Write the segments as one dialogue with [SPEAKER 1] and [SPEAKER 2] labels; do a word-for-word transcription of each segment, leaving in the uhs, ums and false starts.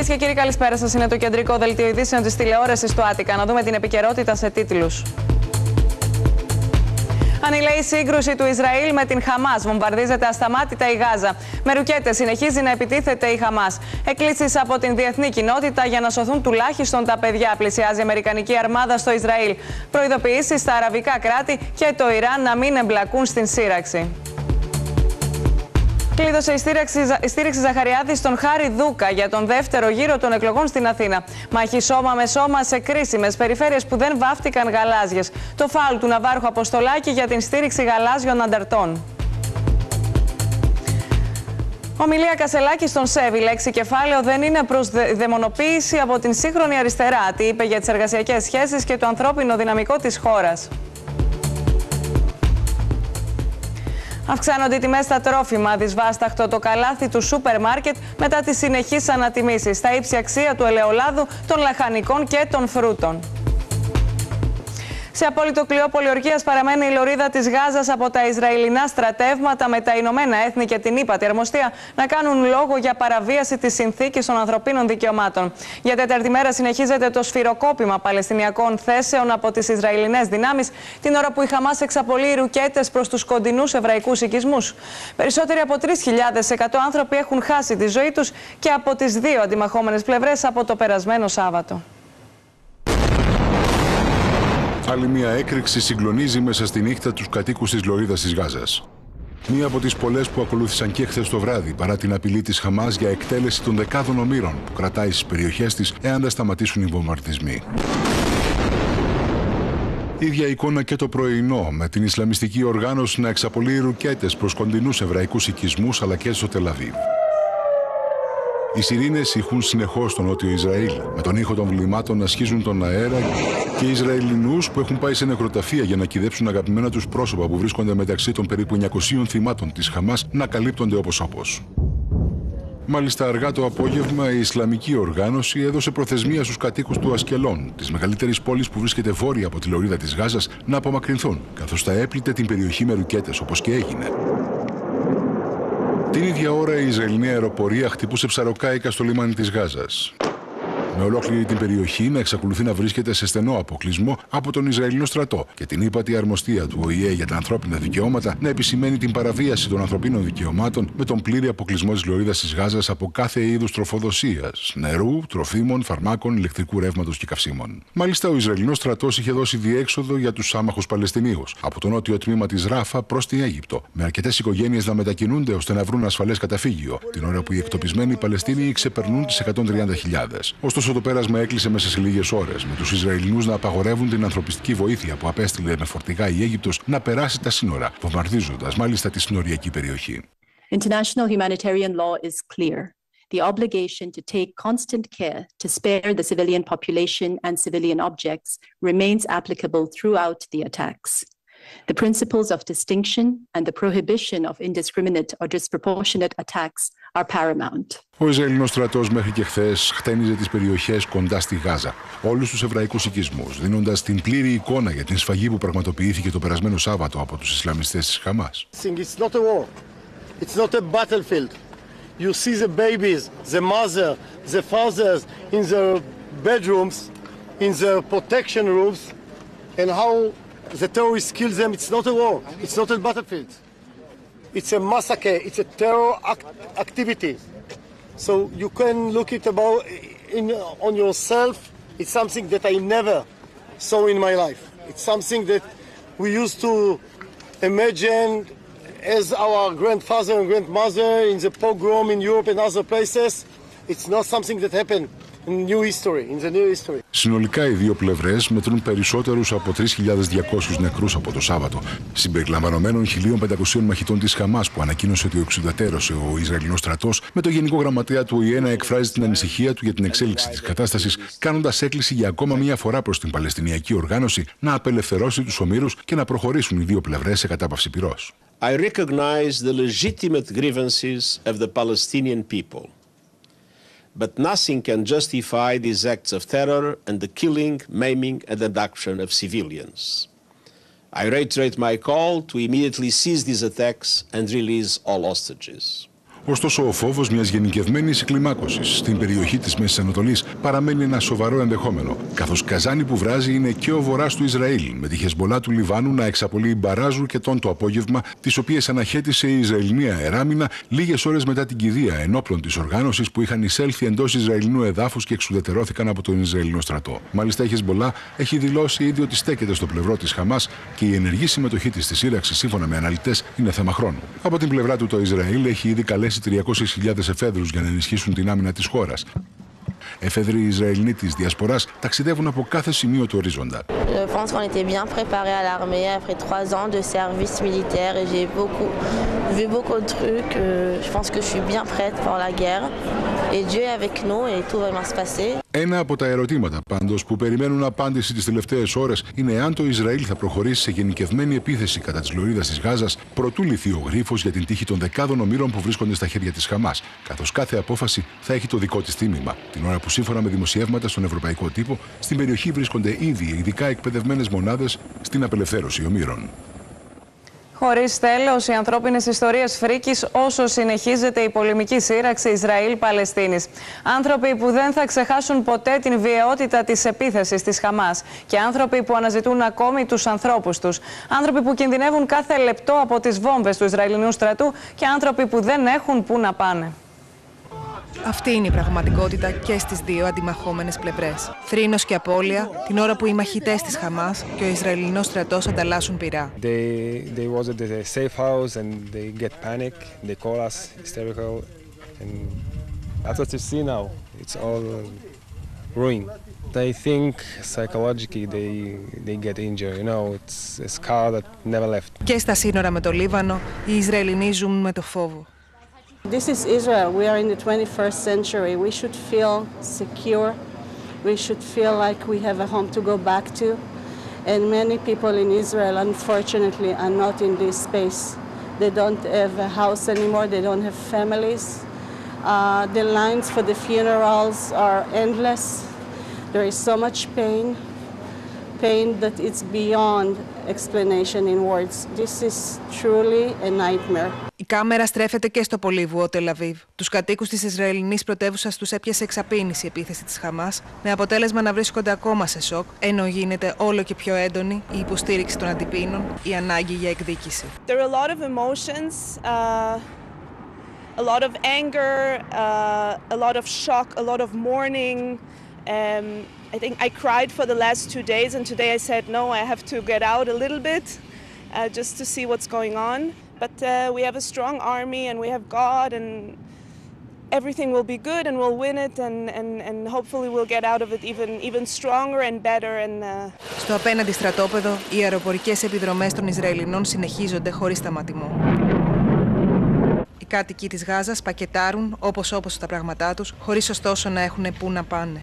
[SPEAKER 1] Κυρίες και κύριοι, καλησπέρα σας. Είναι το κεντρικό δελτίο ειδήσεων της τηλεόρασης του Άτικα. Να δούμε την επικαιρότητα σε τίτλους. Ανηλαίη σύγκρουση του Ισραήλ με την Χαμάς. Βομβαρδίζεται ασταμάτητα η Γάζα. Με ρουκέτες συνεχίζει να επιτίθεται η Χαμάς. Εκκλήσεις από την διεθνή κοινότητα για να σωθούν τουλάχιστον τα παιδιά. Πλησιάζει η Αμερικανική αρμάδα στο Ισραήλ. Προειδοποιήσεις στα αραβικά κράτη και το Ιράν να μην εμπλακούν στην σύραξη. Κλείδωσε η στήριξη, η στήριξη Ζαχαριάδη στον Χάρη Δούκα για τον δεύτερο γύρο των εκλογών στην Αθήνα. Μάχη σώμα με σώμα σε κρίσιμες περιφέρειες που δεν βάφτηκαν γαλάζιες. Το φάουλ του Ναβάρχου Αποστολάκη για την στήριξη γαλάζιων ανταρτών. Ομιλία Κασελάκη στον ΣΕΒ. Η λέξη κεφάλαιο δεν είναι προς δαιμονοποίηση από την σύγχρονη αριστερά. Τι είπε για τις εργασιακές σχέσεις και το ανθρώπινο δυναμικό της χώρας. Αυξάνονται οι τιμές στα τρόφιμα. Δυσβάσταχτο το καλάθι του σούπερ μάρκετ μετά τις συνεχείς ανατιμήσεις. Στα ύψη αξία του ελαιολάδου, των λαχανικών και των φρούτων. Σε απόλυτο κλειό πολιορκίας παραμένει η λωρίδα της Γάζας από τα Ισραηλινά στρατεύματα, με τα Ηνωμένα Έθνη και την ύπατη αρμοστία να κάνουν λόγο για παραβίαση της συνθήκης των ανθρωπίνων δικαιωμάτων. Για τέταρτη μέρα συνεχίζεται το σφυροκόπημα παλαιστινιακών θέσεων από τις Ισραηλινές δυνάμεις, την ώρα που η Χαμάς εξαπολύει ρουκέτες προς τους κοντινούς εβραϊκούς οικισμούς. Περισσότεροι από τρεις χιλιάδες εκατό άνθρωποι έχουν χάσει τη ζωή τους και από τις δύο αντιμαχόμενες πλευρές από το περασμένο Σάββατο.
[SPEAKER 2] Άλλη μια έκρηξη συγκλονίζει μέσα στη νύχτα τους κατοίκους της λωρίδας της Γάζας. Μία από τις πολλές που ακολούθησαν και χθες το βράδυ, παρά την απειλή της Χαμάς για εκτέλεση των δεκάδων ομήρων που κρατάει στις περιοχές της εάν δεν σταματήσουν οι βομβαρδισμοί. Ίδια εικόνα και το πρωινό, με την Ισλαμιστική οργάνωση να εξαπολύει ρουκέτες προς κοντινούς εβραϊκούς οικισμούς αλλά και στο Τελαβίβ. Οι σιρήνες ηχούν συνεχώς στο νότιο Ισραήλ, με τον ήχο των βλημάτων να σχίζουν τον αέρα και οι Ισραηλινούς που έχουν πάει σε νεκροταφεία για να κυδέψουν αγαπημένα τους πρόσωπα που βρίσκονται μεταξύ των περίπου εννιακοσίων θυμάτων της Χαμάς να καλύπτονται όπως όπως. Μάλιστα, αργά το απόγευμα, η Ισλαμική οργάνωση έδωσε προθεσμία στους κατοίκους του Ασκελών, της μεγαλύτερης πόλης που βρίσκεται βόρεια από τη λωρίδα της Γάζας, να απομακρυνθούν, καθώς θα έπλητε την περιοχή με ρουκέτες, όπως και έγινε. Την ίδια ώρα η Ισραηλινή αεροπορία χτυπούσε ψαροκάικα στο λιμάνι της Γάζας. Με ολόκληρη την περιοχή να εξακολουθεί να βρίσκεται σε στενό αποκλεισμό από τον Ισραηλινό στρατό και την ύπατη αρμοστία του Ο Η Ε για τα ανθρώπινα δικαιώματα να επισημαίνει την παραβίαση των ανθρωπίνων δικαιωμάτων με τον πλήρη αποκλεισμό της λωρίδας της Γάζας από κάθε είδους τροφοδοσίας, νερού, τροφίμων, φαρμάκων, ηλεκτρικού ρεύματος και καυσίμων. Μάλιστα, ο Ισραηλινός στρατός είχε δώσει διέξοδο για τους άμαχους Παλαιστινίους από το νότιο τμήμα της Ράφα προς την Αίγυπτο, με αρκετές οικογένειες να μετακινούνται ώστε να βρουν ασφαλές καταφύγιο, την ώρα που οι εκτοπισμένοι Παλαιστίνοι ξεπερνούν τις εκατόν τριάντα χιλιάδες. Ωστόσο, το πέρασμα έκλεισε μέσα σε λίγες ώρες, με τους Ισραηλινούς να απαγορεύουν την ανθρωπιστική βοήθεια που απέστειλε με φορτηγά η Αίγυπτος να περάσει τα σύνορα, βομβαρδίζοντας μάλιστα τη συνοριακή περιοχή.
[SPEAKER 3] International humanitarian law is clear. The obligation to take constant care to spare the civilian population and civilian objects remains applicable throughout the attacks. The principles of distinction and the prohibition of indiscriminate or disproportionate attacks are paramount.
[SPEAKER 2] Ο Ισραηλινός στρατός μέχρι και χθες χτένιζε τις περιοχές κοντά στη Γάζα, όλους τους εβραϊκούς οικισμούς, δίνοντας την πλήρη εικόνα για την σφαγή που πραγματοποιήθηκε το περασμένο Σάββατο από τους Ισλαμιστές της Χαμάς.
[SPEAKER 4] It's not a war. It's not a battlefield. You see the babies, the mother, the fathers in the bedrooms, in the protection rooms, and how the terrorists kill them. It's not a war. It's not a battlefield. It's a massacre. It's a terror act activity. So you can look it about in, on yourself. It's something that I never saw in my life. It's something that we used to imagine as our grandfather and grandmother in the pogrom in Europe and other places. It's not something that happened. New history, in the new history.
[SPEAKER 2] Συνολικά οι δύο πλευρές μετρούν περισσότερους από τρεις χιλιάδες διακόσιους νεκρούς από το Σάββατο, συμπεριλαμβανομένων χίλια πεντακόσιων μαχητών της Χαμάς που ανακοίνωσε ότι εξουδετερώσε ο Ισραηλινός στρατός, με το Γενικό Γραμματέα του Ο Η Ε να εκφράζει την ανησυχία του για την εξέλιξη της κατάστασης, κάνοντας έκκληση για ακόμα μία φορά προς την Παλαιστινιακή οργάνωση να απελευθερώσει τους ομήρους και να προχωρήσουν οι δύο πλευρές σε κατάπαυση πυρός.
[SPEAKER 5] I recognize the legitimate grievances of the Palestinian people. But nothing can justify these acts of terror and the killing, maiming and abduction of civilians. I reiterate my call to immediately cease these attacks and release all hostages.
[SPEAKER 2] Ωστόσο, ο φόβος μιας γενικευμένης κλιμάκωσης στην περιοχή της Μέσης Ανατολής παραμένει ένα σοβαρό ενδεχόμενο, καθώς καζάνι που βράζει είναι και ο βορράς του Ισραήλ, με τη Χεσμολά του Λιβάνου να εξαπολύει μπαράζ ρουκετών το απόγευμα, τις οποίες αναχέτησε η Ισραηλινή αεράμινα λίγες ώρες μετά την κηδεία ενόπλων της οργάνωσης που είχαν εισέλθει εντός Ισραηλινού εδάφους και εξουδετερώθηκαν από τον Ισραηλινό στρατό. Μάλιστα, η Χεσμολά έχει δηλώσει ήδη ότι στέκεται στο πλευρό της Χαμάς και η ενεργή συμμετοχή της στη σύραξη, σύμφωνα με αναλυτές, είναι θέμα χρόνου. Από την πλευρά του, το Ισραήλ έχει ήδη καλέσει τριακόσιες χιλιάδες εφέδρους για να ενισχύσουν την άμυνα της χώρας. Εφέδροι Ισραηλινοί της Διασποράς ταξιδεύουν από κάθε σημείο του ορίζοντα.
[SPEAKER 6] Je pense qu'on était bien préparé à l'armée après trois ans de service militaire et j'ai beaucoup vu beaucoup de trucs. Je pense que je suis bien prête pour la guerre et Dieu est avec nous et tout va bien se passer.
[SPEAKER 2] Ένα από τα ερωτήματα πάντως που περιμένουν απάντηση τις τελευταίες ώρες είναι αν το Ισραήλ θα προχωρήσει σε γενικευμένη επίθεση κατά της λωρίδας της Γάζας προτού λυθεί ο γρίφος για την τύχη των δεκάδων ομήρων που βρίσκονται στα χέρια της Χαμάς, καθώς κάθε απόφαση θα έχει το δικό της τίμημα. Την ώρα που σύμφωνα με δημοσιεύματα στον ευρωπαϊκό τύπο, στην περιοχή βρίσκονται ήδη ειδικά εκπαιδευμένες μονάδες στην απελευθέρωση ομήρων.
[SPEAKER 1] Χωρίς τέλος, οι ανθρώπινες ιστορίες φρίκης όσο συνεχίζεται η πολεμική σύραξη Ισραήλ-Παλαιστίνης. Άνθρωποι που δεν θα ξεχάσουν ποτέ την βιαιότητα της επίθεσης της Χαμάς και άνθρωποι που αναζητούν ακόμη τους ανθρώπους τους. Άνθρωποι που κινδυνεύουν κάθε λεπτό από τις βόμβες του Ισραηλινού στρατού και άνθρωποι που δεν έχουν πού να πάνε.
[SPEAKER 7] Αυτή είναι η πραγματικότητα και στις δύο αντιμαχόμενες πλευρές. Θρήνος και απώλεια την ώρα που οι μαχητές της Χαμάς και ο Ισραηλινός στρατός ανταλλάσσουν πυρά.
[SPEAKER 8] They, they was at the safe house and they get panic. They call us hysterical and that's what you see now. It's all ruined. I think psychologically they, they get injured. You know, it's a scar that never left.
[SPEAKER 7] Και στα σύνορα με το Λίβανο, οι Ισραηλινοί ζουν με το φόβο.
[SPEAKER 9] This is Israel. We are in the twenty-first century. We should feel secure. We should feel like we have a home to go back to. And many people in Israel, unfortunately, are not in this space. They don't have a house anymore. They don't have families. Uh, the lines for the funerals are endless. There is so much pain, pain that it's beyond explanation in words. This is truly a nightmare.
[SPEAKER 7] Η κάμερα στρέφεται και στο πολύβουο Τελ Αβίβ. Τους κατοίκους της Ισραηλινής πρωτεύουσας τους έπιασε εξαπίνηση η επίθεση της Χαμάς, με αποτέλεσμα να βρίσκονται ακόμα σε σοκ, ενώ γίνεται όλο και πιο έντονη η υποστήριξη των αντιπίνων, η ανάγκη για εκδίκηση.
[SPEAKER 10] There are a lot of emotions, uh, a lot of anger, uh, a lot of shock, a lot of mourning. Um, I think I cried for the last two days, and today I said no, I have to get out a little bit, uh, just to see what's going on. But uh, we have a strong army and we have God and everything will be good and we'll win it and, and, and hopefully we'll get out of it even, even stronger and better. And, uh...
[SPEAKER 7] Στο απέναντι στρατόπεδο, οι αεροπορικές επιδρομές των Ισραηλινών συνεχίζονται χωρίς σταματημό. Οι κάτοικοι της Γάζας πακετάρουν όπως όπως τα πράγματά τους, χωρίς ωστόσο να έχουν πού να πάνε.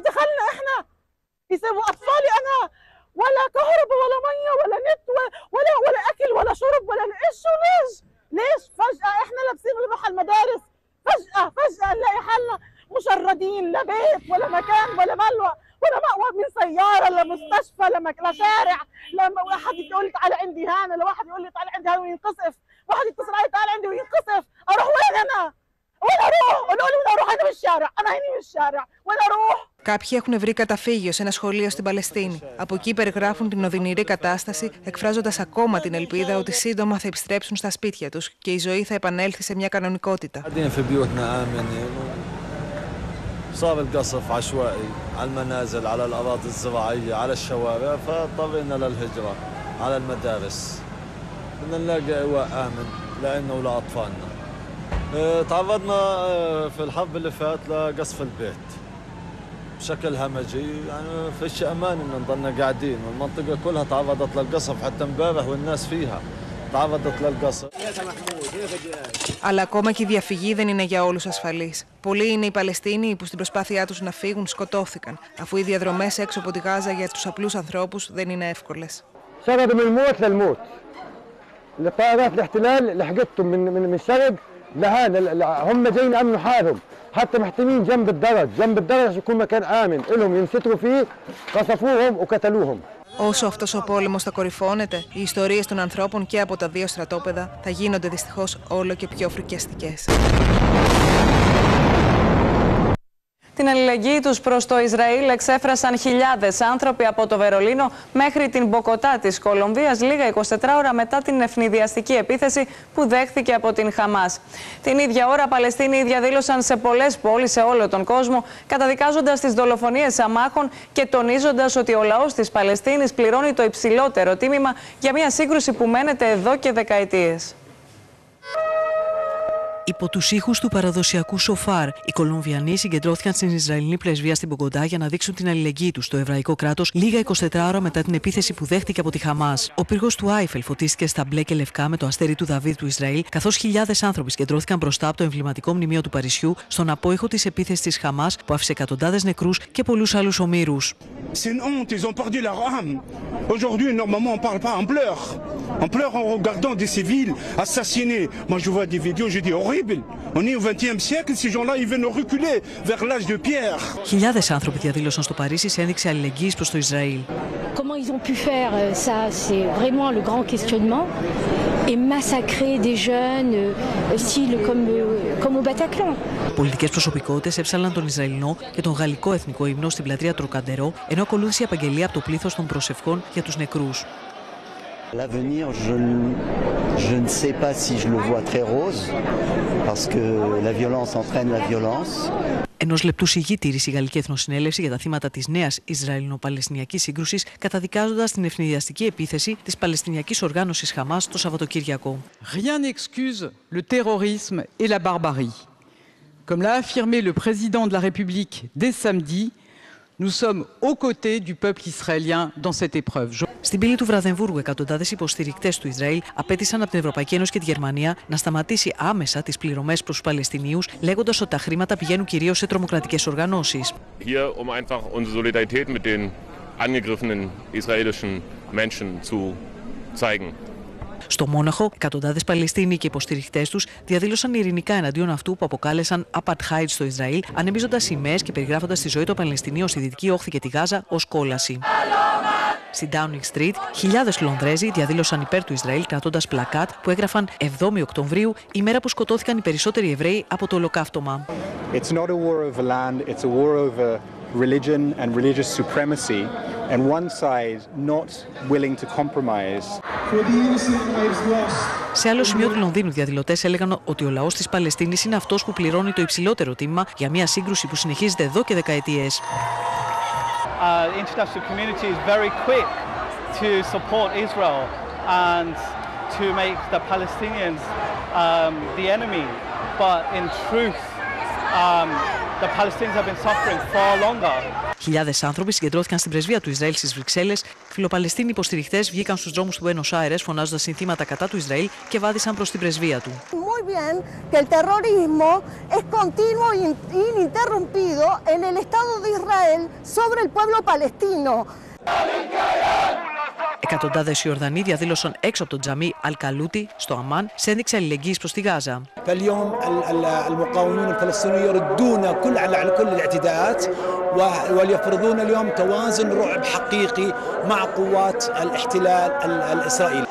[SPEAKER 11] ولا كهرباء ولا ميه ولا نت ولا ولا اكل ولا شرب ولا ايش شو ليش؟ ليش فجأة احنا لابسين نروح المدارس فجأة فجأة نلاقي حالنا مشردين لا بيت ولا مكان ولا ملوى ولا مأوى من سيارة لمستشفى لشارع لما واحد يقول لي تعالى عندي هان ولا واحد يقول لي تعالى عندي هان وينقصف واحد يتصل علي تعالى عندي وينقصف اروح وين انا؟ وين اروح؟ قولوا لي وين اروح؟ انا بالشارع انا هني بالشارع وين اروح؟
[SPEAKER 7] Κάποιοι έχουν βρει καταφύγιο σε ένα σχολείο στην Παλαιστίνη. Από εκεί περιγράφουν την οδυνηρή κατάσταση, εκφράζοντας ακόμα την ελπίδα ότι σύντομα θα επιστρέψουν στα σπίτια τους και η ζωή θα επανέλθει σε μια κανονικότητα.
[SPEAKER 12] صار القصف عشوائي على المنازل على الأراضي الزراعية على الشوارع فاضطرينا للهجرة على المدارس بدنا نلاقي إيواء آمن لنا ولأطفالنا. تعرضنا في الحرب اللي فات لقصف البيت بشكل همجي يعني فيش امان ان نضلنا قاعدين والمنطقه كلها تعرضت للقصف حتى امبارح والناس فيها تعرضت للقصف.
[SPEAKER 7] Αλλά ακόμα και η διαφυγή δεν είναι για όλους ασφαλής. Πολλοί είναι οι Παλαιστίνοι που στην προσπάθειά τους να φύγουν σκοτώθηκαν, αφού οι διαδρομές έξω από τη Γάζα για τους απλούς ανθρώπους δεν είναι εύκολες.
[SPEAKER 13] شردوا من الموت للموت. طائرات الاحتلال لحقتهم من من من الشرق لهان هم جايين امنوا حالهم. حتى محتمين جنب الدرج، جنب الدرج يكون مكان آمن، إلهم ينستروا فيه، قصفوهم وقتلوهم.
[SPEAKER 7] Όσο αυτός ο πόλεμος θα κορυφώνεται, οι ιστορίες των ανθρώπων και από τα δύο στρατόπεδα θα γίνονται δυστυχώς όλο και πιο φρικιαστικές.
[SPEAKER 1] Την αλληλεγγύη τους προς το Ισραήλ εξέφρασαν χιλιάδες άνθρωποι από το Βερολίνο μέχρι την Μποκοτά της Κολομβίας λίγα εικοσιτέσσερις ώρα μετά την ευνηδιαστική επίθεση που δέχθηκε από την Χαμάς. Την ίδια ώρα, Παλαιστίνοι διαδήλωσαν σε πολλές πόλεις σε όλο τον κόσμο, καταδικάζοντας τις δολοφονίες αμάχων και τονίζοντας ότι ο λαός της Παλαιστίνης πληρώνει το υψηλότερο τίμημα για μια σύγκρουση που μένεται εδώ και δεκαετίες.
[SPEAKER 14] Υπό τους ήχους του παραδοσιακού σοφάρ, οι Κολομβιανοί συγκεντρώθηκαν στην Ισραηλινή πρεσβεία στην Μπογκοντά για να δείξουν την αλληλεγγύη τους στο εβραϊκό κράτος λίγα εικοσιτέσσερις ώρα μετά την επίθεση που δέχτηκε από τη Χαμάς. Ο πύργος του Άιφελ φωτίστηκε στα μπλε και λευκά με το αστέρι του Δαβίδ του Ισραήλ, καθώς χιλιάδες άνθρωποι συγκεντρώθηκαν μπροστά από το εμβληματικό μνημείο του Παρισιού στον απόϊχο της επίθεσης της Χαμάς που άφησε εκατοντάδες νεκρούς και πολλούς άλλους ομήρους. Χιλιάδες άνθρωποι διαδήλωσαν στο Παρίσι σε ένδειξη αλληλεγγύης προς το Ισραήλ.
[SPEAKER 15] Comment ils ont pu faire ça, c'est vraiment le grand questionnement. Et massacrer des jeunes, style comme, comme au Bataclan.
[SPEAKER 14] Πολιτικές προσωπικότητες έψαλαν τον Ισραηλινό και τον γαλλικό εθνικό ύμνο στην πλατεία Τροκαντερό, ενώ ακολούθησε η απαγγελία από το πλήθος των προσευχών για τους νεκρούς.
[SPEAKER 16] L'avenir, je, je ne sais pas si je le vois très rose, parce que la violence entraîne la violence.
[SPEAKER 14] Ενός λεπτού σιγή τήρησε η Γαλλική Εθνοσυνέλευση για τα θύματα της νέας Ισραηλινο-Παλαιστινιακής σύγκρουσης, καταδικάζοντας την ευνηδιαστική επίθεση της Παλαιστινιακής οργάνωσης Χαμάς το Σαββατοκύριακο.
[SPEAKER 17] Rien n'excuse le terrorisme et la barbarie. Comme l'a affirmé le président de la République dès samedi, nous sommes aux côtés du peuple israélien dans cette épreuve.
[SPEAKER 14] Στην πύλη του Βραδεμβούργου, εκατοντάδες υποστηρικτές του Ισραήλ απέτησαν από την Ευρωπαϊκή Ένωση και τη Γερμανία να σταματήσει άμεσα τις πληρωμές προς τους Παλαιστινίους, λέγοντας ότι τα χρήματα πηγαίνουν κυρίως σε τρομοκρατικές οργανώσεις.
[SPEAKER 18] Hier, um einfach unsere Solidarität mit den angegriffenen israelischen Menschen zu zeigen.
[SPEAKER 14] Στο Μόναχο, εκατοντάδες Παλαιστίνοι και υποστηρικτές τους διαδήλωσαν ειρηνικά εναντίον αυτού που αποκάλεσαν Apartheid στο Ισραήλ, ανεμίζοντας σημαίες και περιγράφοντας τη ζωή των Παλαιστινίων στη Δυτική Όχθη και τη Γάζα ως κόλαση. Στην Downing Street, χιλιάδες Λονδρέζοι διαδήλωσαν υπέρ του Ισραήλ κρατώντας πλακάτ που έγραφαν εβδόμη Οκτωβρίου, ημέρα που σκοτώθηκαν οι περισσότεροι Εβραίοι από το Ολοκαύτωμα.
[SPEAKER 19] It's not a war over land, it's a war over religion and religious supremacy, and one side not willing to compromise.
[SPEAKER 14] Σε άλλο σημείο του Λονδίνου, διαδηλωτές έλεγαν ότι ο λαός της Παλαιστίνης είναι αυτός που πληρώνει το υψηλότερο τίμημα για μια σύγκρουση που συνεχίζεται εδώ και δεκαετίες.
[SPEAKER 20] Uh, the international community is very quick to support Israel and to make the Palestinians um, the enemy, but in truth, um, the Palestinians have been suffering far longer.
[SPEAKER 14] Χιλιάδες άνθρωποι συγκεντρώθηκαν στην πρεσβεία του Ισραήλ στις Βρυξέλλες. Φιλοπαλαιστίνοι υποστηριχτές βγήκαν στους δρόμους του Μπουένος Άιρες φωνάζοντας συνθήματα κατά του Ισραήλ και βάδισαν προς την πρεσβεία του.
[SPEAKER 11] Muy bien que el terrorismo es continuo e ininterrumpido en el Estado de Israel sobre el pueblo palestino.
[SPEAKER 14] Εκατοντάδες Ιορδανοί διαδήλωσαν έξω από το τζαμί Αλ-Καλούτι στο Αμάν σε ένδειξη αλληλεγγύης προς τη Γάζα.
[SPEAKER 21] فاليوم المقاومون الفلسطينيون يردون كل على كل الاعتداءات وليفرضون اليوم توازن رعب حقيقي مع قوات الاحتلال الإسرائيلي.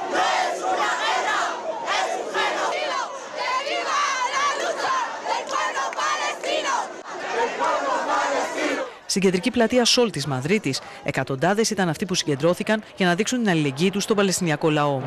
[SPEAKER 14] Στην κεντρική πλατεία Σόλ της Μαδρίτης, εκατοντάδες ήταν αυτοί που συγκεντρώθηκαν για να δείξουν την αλληλεγγύη τους στον Παλαιστινιακό λαό.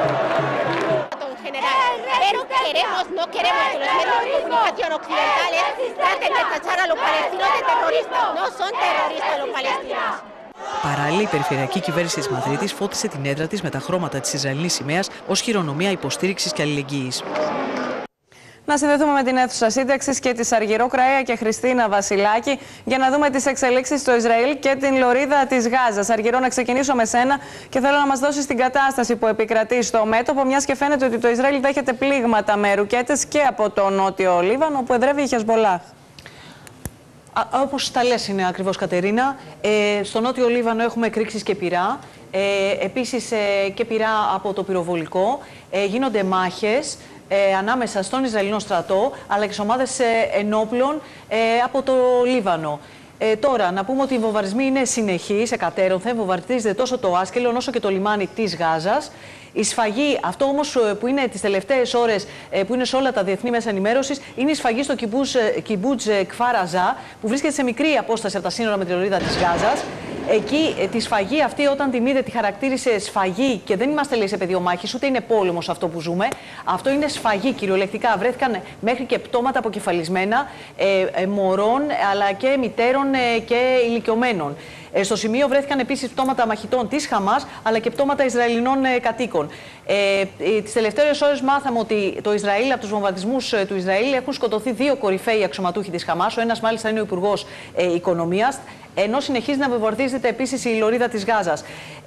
[SPEAKER 14] Παράλληλα, η περιφερειακή κυβέρνηση της Μαδρίτης φώτισε την έδρα της με τα χρώματα της Ισραηλινής σημαίας ως χειρονομία υποστήριξης και αλληλεγγύης.
[SPEAKER 1] Να συνδεθούμε με την αίθουσα σύνταξης και τη Αργυρό Κραέα και Χριστίνα Βασιλάκη για να δούμε τις εξελίξεις στο Ισραήλ και την λωρίδα της Γάζας. Αργυρό, να ξεκινήσω με σένα και θέλω να μας δώσεις την κατάσταση που επικρατεί στο μέτωπο, μιας και φαίνεται ότι το Ισραήλ δέχεται πλήγματα με ρουκέτες και από το νότιο Λίβανο που εδρεύει η Χεσμολάχ.
[SPEAKER 14] Όπως τα λες είναι ακριβώς, Κατερίνα. Ε, στο νότιο Λίβανο έχουμε εκρήξεις και πυρά. Ε, επίσης ε, και πυρά από το πυροβολικό. Ε, γίνονται μάχες Ε, ανάμεσα στον Ισραηλινό στρατό αλλά και στις ομάδες ε, ενόπλων ε, από το Λίβανο.
[SPEAKER 3] Ε, τώρα, να πούμε ότι οι βομβαρδισμοί είναι συνεχείς, εκατέρωθεν, βομβαρδίζεται τόσο το Άσκελον όσο και το λιμάνι της Γάζας. Η σφαγή, αυτό όμως που είναι τις τελευταίες ώρες, που είναι σε όλα τα διεθνή μέσα ενημέρωσης, είναι η σφαγή στο Κιμπούτζ Κφάρ Αζά, που βρίσκεται σε μικρή απόσταση από τα σύνορα με τη λωρίδα της Γάζας. Εκεί τη σφαγή αυτή, όταν την είδε, τη χαρακτήρισε σφαγή και δεν είμαστε, λέει, σε πεδίο μάχης, ούτε είναι πόλεμος αυτό που ζούμε. Αυτό είναι σφαγή, κυριολεκτικά. Βρέθηκαν μέχρι και πτώματα αποκεφαλισμένα ε, ε, μωρών, αλλά και μητέρων ε, και ηλικιωμένων. Ε, στο σημείο βρέθηκαν επίσης πτώματα μαχητών της Χαμάς, αλλά και πτώματα Ισραηλινών ε, κατοίκων. Ε, ε, τις τελευταίες ώρες μάθαμε ότι το Ισραήλ, από τους βομβαρδισμούς ε, του Ισραήλ, έχουν σκοτωθεί δύο κορυφαίοι αξιωματούχοι της Χαμάς. Ο ένας, μάλιστα, είναι ο Υπουργός ε, Οικονομίας, ενώ συνεχίζει να βομβαρδίζεται επίσης η λωρίδα της Γάζας.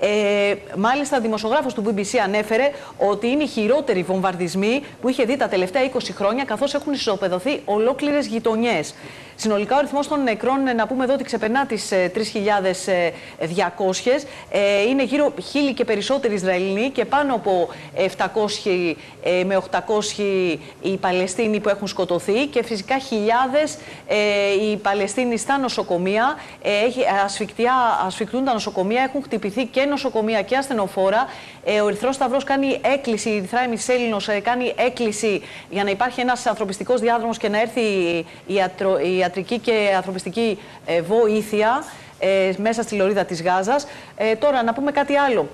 [SPEAKER 3] Ε, μάλιστα, ο δημοσιογράφος του μπι μπι σι ανέφερε ότι είναι οι χειρότεροι βομβαρδισμοί που είχε δει τα τελευταία είκοσι χρόνια, καθώς έχουν ισοπεδωθεί ολόκληρες γειτονιές. Συνολικά, ο αριθμός των νεκρών, να πούμε εδώ, ότι ξεπερνά τις τρεις χιλιάδες διακόσιες. Ε, είναι γύρω χίλιοι και περισσότεροι Ισραηλινοί και πάνω από επτακόσιοι με οχτακόσιοι οι Παλαιστίνοι που έχουν σκοτωθεί, και φυσικά χιλιάδες ε, οι Παλαιστίνοι στα νοσοκομεία. Ε, έχει, ασφικτούν τα νοσοκομεία, έχουν χτυπηθεί και νοσοκομεία και ασθενοφόρα. Ε, ο Ερυθρός Σταυρός κάνει έκκληση, η Ερυθρά Εμισέλινος ε, κάνει έκκληση για να υπάρχει ένας ανθρωπιστικός διάδρομος και να έρθει η, ιατρο, η ιατρική και ανθρωπιστική ε, βοήθεια ε, μέσα στη λωρίδα της Γάζας. Ε, τώρα, να πούμε κάτι άλλο.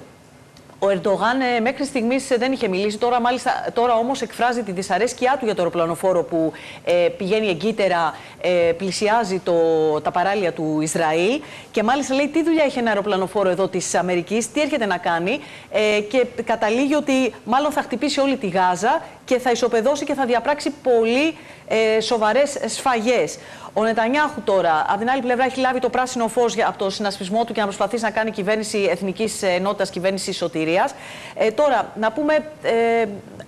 [SPEAKER 3] Ο Ερντογάν ε, μέχρι στιγμής ε, δεν είχε μιλήσει. Τώρα, μάλιστα, τώρα όμως εκφράζει τη δυσαρέσκειά του για το αεροπλανοφόρο που ε, πηγαίνει εγκύτερα, ε, πλησιάζει το, τα παράλια του Ισραήλ. Και μάλιστα λέει τι δουλειά έχει ένα αεροπλανοφόρο εδώ της Αμερικής, τι έρχεται να κάνει. Ε, και καταλήγει ότι μάλλον θα χτυπήσει όλη τη Γάζα και θα ισοπεδώσει και θα διαπράξει πολύ ε, σοβαρές σφαγές. Ο Νετανιάχου τώρα, από την άλλη πλευρά, έχει λάβει το πράσινο φως από το συνασπισμό του και να προσπαθήσει να κάνει κυβέρνηση εθνικής ενότητας, κυβέρνηση σωτηρίας. Ε, τώρα, να πούμε ε,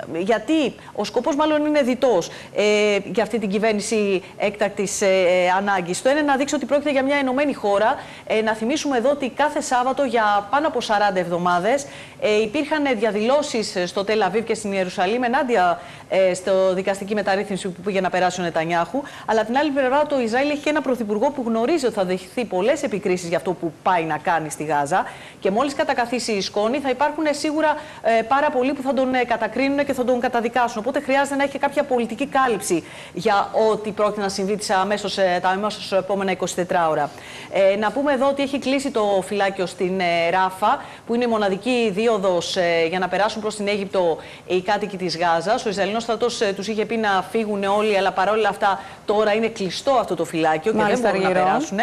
[SPEAKER 3] γιατί ο σκοπός μάλλον είναι διτός ε, για αυτή την κυβέρνηση έκτακτης ε, ανάγκης. Το ένα, να δείξει ότι πρόκειται για μια ενωμένη χώρα. Ε, να θυμίσουμε εδώ ότι κάθε Σάββατο για πάνω από σαράντα εβδομάδες ε, υπήρχαν διαδηλώσεις στο Τελ Αβίβ και στην Ιερουσαλήμ ενάντια ε, στο δικαστική μεταρρύθμιση που πήγε να περάσει ο Νετανιάχου. Αλλά από την άλλη πλευρά, το Ισραήλ έχει και ένα πρωθυπουργό που γνωρίζει ότι θα δεχθεί πολλές επικρίσεις για αυτό που πάει να κάνει στη Γάζα. Και μόλις κατακαθίσει η σκόνη, θα υπάρχουν σίγουρα ε, πάρα πολλοί που θα τον ε, κατακρίνουν και θα τον καταδικάσουν. Οπότε χρειάζεται να έχει και κάποια πολιτική κάλυψη για ό,τι πρόκειται να συμβεί αμέσως, ε, τα αμέσως επόμενα εικοσιτέσσερις ώρα. Ε, να πούμε εδώ ότι έχει κλείσει το φυλάκιο στην ε, Ράφα, που είναι η μοναδική δίωδος ε, για να περάσουν προς την Αίγυπτο οι κάτοικοι της Γάζας. Ο Ισραηλινός στρατός ε, τους είχε πει να φύγουν όλοι, αλλά παρόλα αυτά τώρα είναι κλειστό αυτό το φυλάκιο και μάλιστα δεν μπορούν να περάσουν.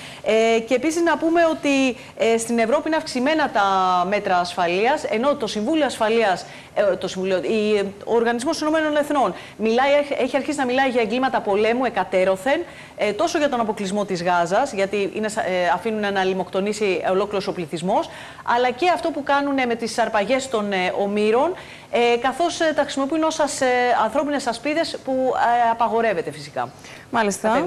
[SPEAKER 3] Ε, και επίσης να πούμε ότι ε, στην Ευρώπη είναι αυξημένα τα μέτρα ασφαλείας, ενώ το Συμβούλιο Ασφαλείας, ε, το Συμβούλιο, η, ο Οργανισμός των Ηνωμένων Εθνών μιλάει, έχει αρχίσει να μιλάει για εγκλήματα πολέμου εκατέρωθεν, ε, τόσο για τον αποκλεισμό της Γάζας, γιατί είναι, ε, αφήνουν να λιμοκτονήσει ολόκληρος ο πληθυσμός, αλλά και αυτό που κάνουν με τις αρπαγές των ε, ομήρων, ε, καθώς ε, τα χρησιμοποιούν ως ε, ανθρώπινες ασπίδες που ε, απαγορεύεται φυσικά.
[SPEAKER 1] Μάλιστα.